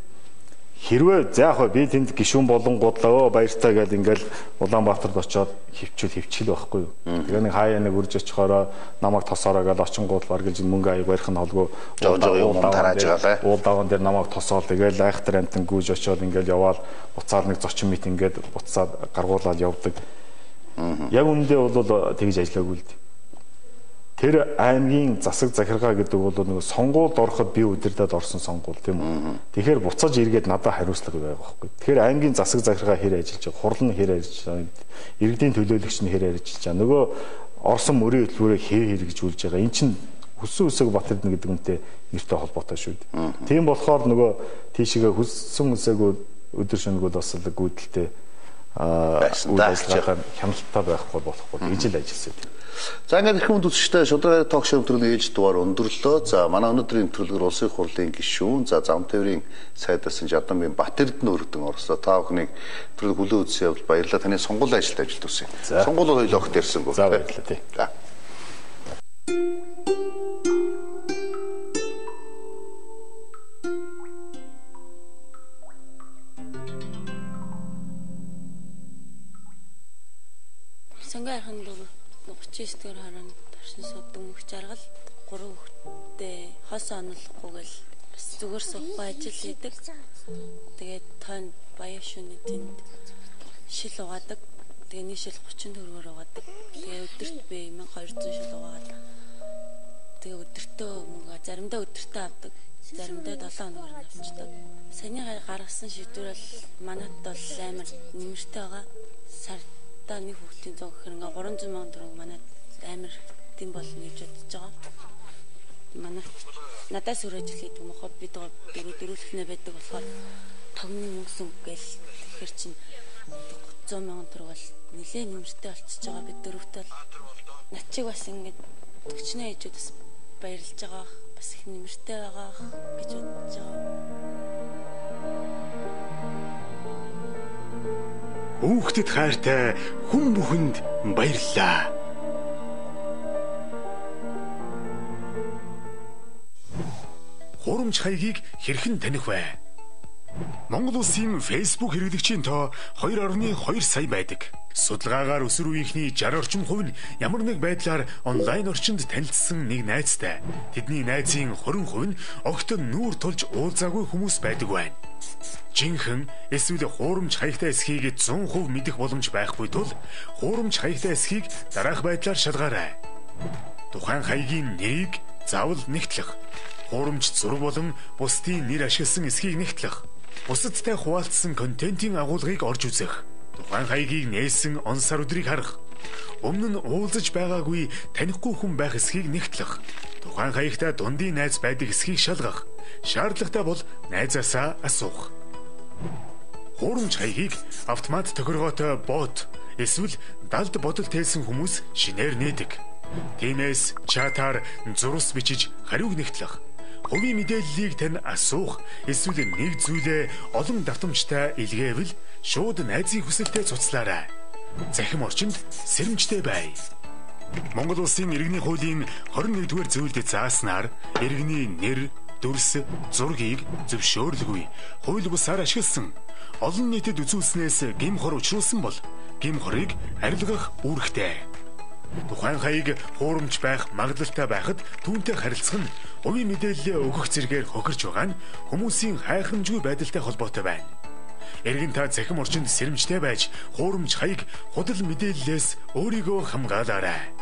хэрвээ заах би тэнд гишүүн болонгуудлаа баяртай гэдэг ингээл Улаанбаатарт очиод хөвчл байхгүй юу. Тэгээ нэг хаяа нэг үрж очихороо намайг тосоороо гэж очингууд бараг л мөнгө аяг барих нь холгүй тарааж байгаа. Уул даван дээр намайг тосоол тэгээл айхтар амтан гүйж очиод ингээл яваал буцаад нэг зочин мэт ингээд буцаад гаргуулаад явдаг. Яг үүндээ бол тэгж ажиллаагүй л дээ. Тэр аймгийн засаг захиргаа гэдэг бол нэг сонгуульд ороход би удирдаад орсон сонгуул тийм үү. Тэгэхээр буцаж эргээд надад хариуцлага байгаа байхгүй. Тэгэхээр аймгийн засаг захиргаа хэр ажиллаж байгаа, хурал нь хэр ажиллаж байгаа, иргэдийн төлөөлөгч нь хэр ажиллаж байгаа, нөгөө орсон мөрийн хөтөлбөрөөр хэр хэрэгжүүлж байгаа. Эн чинь хүссэн үсэг Батэрдэн гэдэг үнтэй нэртэй холбоотой шүү дээ. Тийм болохоор нөгөө тийшээ хүссэн үсээгүй өдөр шөнөгүй бас л гүйдэлтэй үйл ажиллагаа хяналттай байхгүй болохгүй гэж л ажилласан тийм. За ингээд их хүнд үзэгчтэй шударга ток шоу өдрийн ээлж дугаар өндөрлөө. За манай өнөөдрийн төлөвлөгөр улсын хурлын гишүүн, за зам тээврийн сайдаас Жаданбын Батэрдэн өргөдөн орсон. Та бүхнийг төлөв хүлээн үзсэн явдал баярлалаа. Таны сонгуулийн ажилд ажилт үсэн. Сонгуул бол хоёул огт ярьсангүй. За баярлалаа тий. За. Сангаахын дөрөв 39 дэх харан таршин суудаг мөх жаргал 3 хүүхдээ хос оноолохгүйгээл бас зүгээр суухгүй ажил хийдэг. Тэгээд тойнд баяа шөнө тэнд шил угаадаг. Тэгээд нэг шил 30 төгрөгөөр угаадаг. Тэгээд өдөрт би 1200 шил угаагаад. Тэгээд өдөртөө мөнгө заримдаа өдөртөө авдаг. Заримдаа 7 хоногор авчдаг. Саний гаргасан шийдвэр бол манайд бол амар нэмэртэй байгаа. Сартаа нэг хүүхдийн 100 гэхээр ингээ 300 сая төгрөг манайд амар тийм болно гэж бодож байгаа. Манай надаас өөр ажил хийдэг юм хоо бид дөрөвлөхнээ байдаг болохоор тогны мөнгөсөн гээл тэгэхээр чинь 100,000 төгрөг бол нэлээд нэмэртэй болчихж байгаа бид дөрөвтэй бол над чиг бас ингээд төгчнөө ээжүүд бас баярлж байгаа бас их нэмэртэй байгаа гэж бодож байгаа. Хүүхдэд хайртай хүн бүхэнд баярлалаа. Хурамч хаягийг хэрхэн таних вэ? Монгол улсын Facebook хэрэглэгчийн тоо 2.2 сая байдаг. Судалгаагаар өсвөр үеийнхний 60 орчим хувь нь ямар нэг байдлаар онлайн орчинд танилцсан нэг найзтай. Тэдний найзын 20% нь огт нүүр тулж уулзаагүй хүмүүс байдаг байна. Жинхэнэ эсвэл хуурамч хаягтай эсхийг 100% мэдэх боломж байхгүй тул хуурамч хаягтай эсхийг дараах байдлаар шалгаарай. Тухайн хаягийн нэрийг заавал нэгтлэх. Хуурамч зураг болон бусдын нэр ашигласан эсхийг нэгтлэх. Бусадтай хуваалцсан контентын агуулгыг орж үзэх. Тухайн хаягийг нээсэн он сар өдрийг харах. Өмнө нь уулзаж байгаагүй танихгүй хүн байх эсхийг нэгтлэх. Тухайн хаягтай дундын найз байдаг эсхийг шалгах. Шаардлагатай бол найзаасаа асуух. Хуурамч хаягийг автомат тохиргоотой бот эсвэл далд бодолд хэлсэн хүмүүс шинээр нээдэг. Тиймээс чатаар зурус бичиж хариуг нэгтлэх. Хувийн мэдээллийг тань асуух эсвэл нэг зүйлээ олон давтамжтай илгээвэл шууд найзын хүсэлтэд цуцлаарай. Захим орчинд сэрэмжтэй бай. Монгол улсын иргэний хуулийн 21-р зөвлөлд зааснаар иргэний нэр, дүрс, зургийг зөвшөөрлгүй хууль бусаар ашигласан олон нийтэд үзүүлснээс гэмх хор учруулсан бол гэмх хорыг арилгах үүрэгтэй. Тухайн хаяг хуурамч байх магадлалтай байхад түүнтэй харилцах нь хувийн мэдээлэл өгөх зэргээр хохирч байгаа нь хүмүүсийн хайхрамжгүй байдалтай холбоотой байна. Эргэн та захим орчинд сэрэмжтэй байж хуурамч хаяг худал мэдээллээс өөрийгөө хамгаалаарай.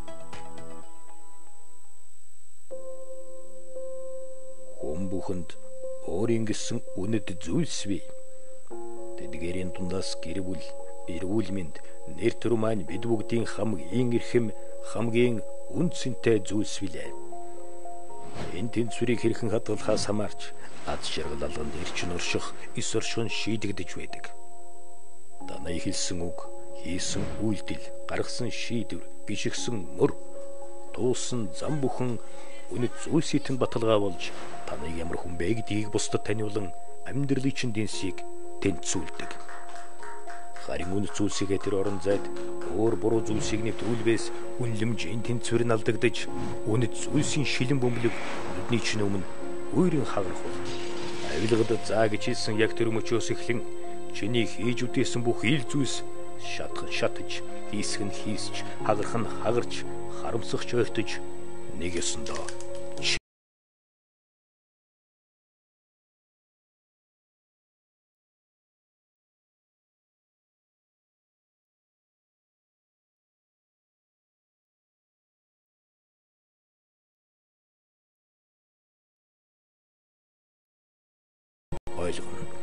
Хүн бүхэнд өөрийн гэсэн үнэт зүйлс бий. Тэдгээрийн дундаас гэр бүл, эрүүл мэнд, нэр төр маань бид бүгдийн хамгийн эрхэм, хамгийн үнцэнтэй зүйлс билээ. Энэ тэнцвэрийг хэрхэн хадгалахаас хамаарч аз жаргал алганд эрчим орших, эс оршин шийдэгдэж байдаг. Данай хэлсэн үг, хийсэн үйлдэл, гаргасан шийдвэр, гიშгсэн мөр, туулсан зам бүхэн үнэт зүйлсийн баталгаа болж таныг ямар хүн бэ гэдгийг бусдад таниулан амьдралын чинь дэнсийг тэнцүүлдэг. Харин үнэт зүйлсийг тэр орон зайд өөр буруу зүйлсийг нэвтрүүлбээс үнлэмжийн тэнцвэр нь алдагдаж үнэт зүйлсийн шилэн бөмбөлөг нүдний чинь өмнө өөрийн хагарах бол авилгад заа гэж хэлсэн яг тэр мөчөөс эхлэн чиний хийж үдээсэн бүх ил зүйлс шатаж хийсг нь хийсч хагарах нь хагарч харамсах ч ойртож нэг ёсондоо ойлгоно.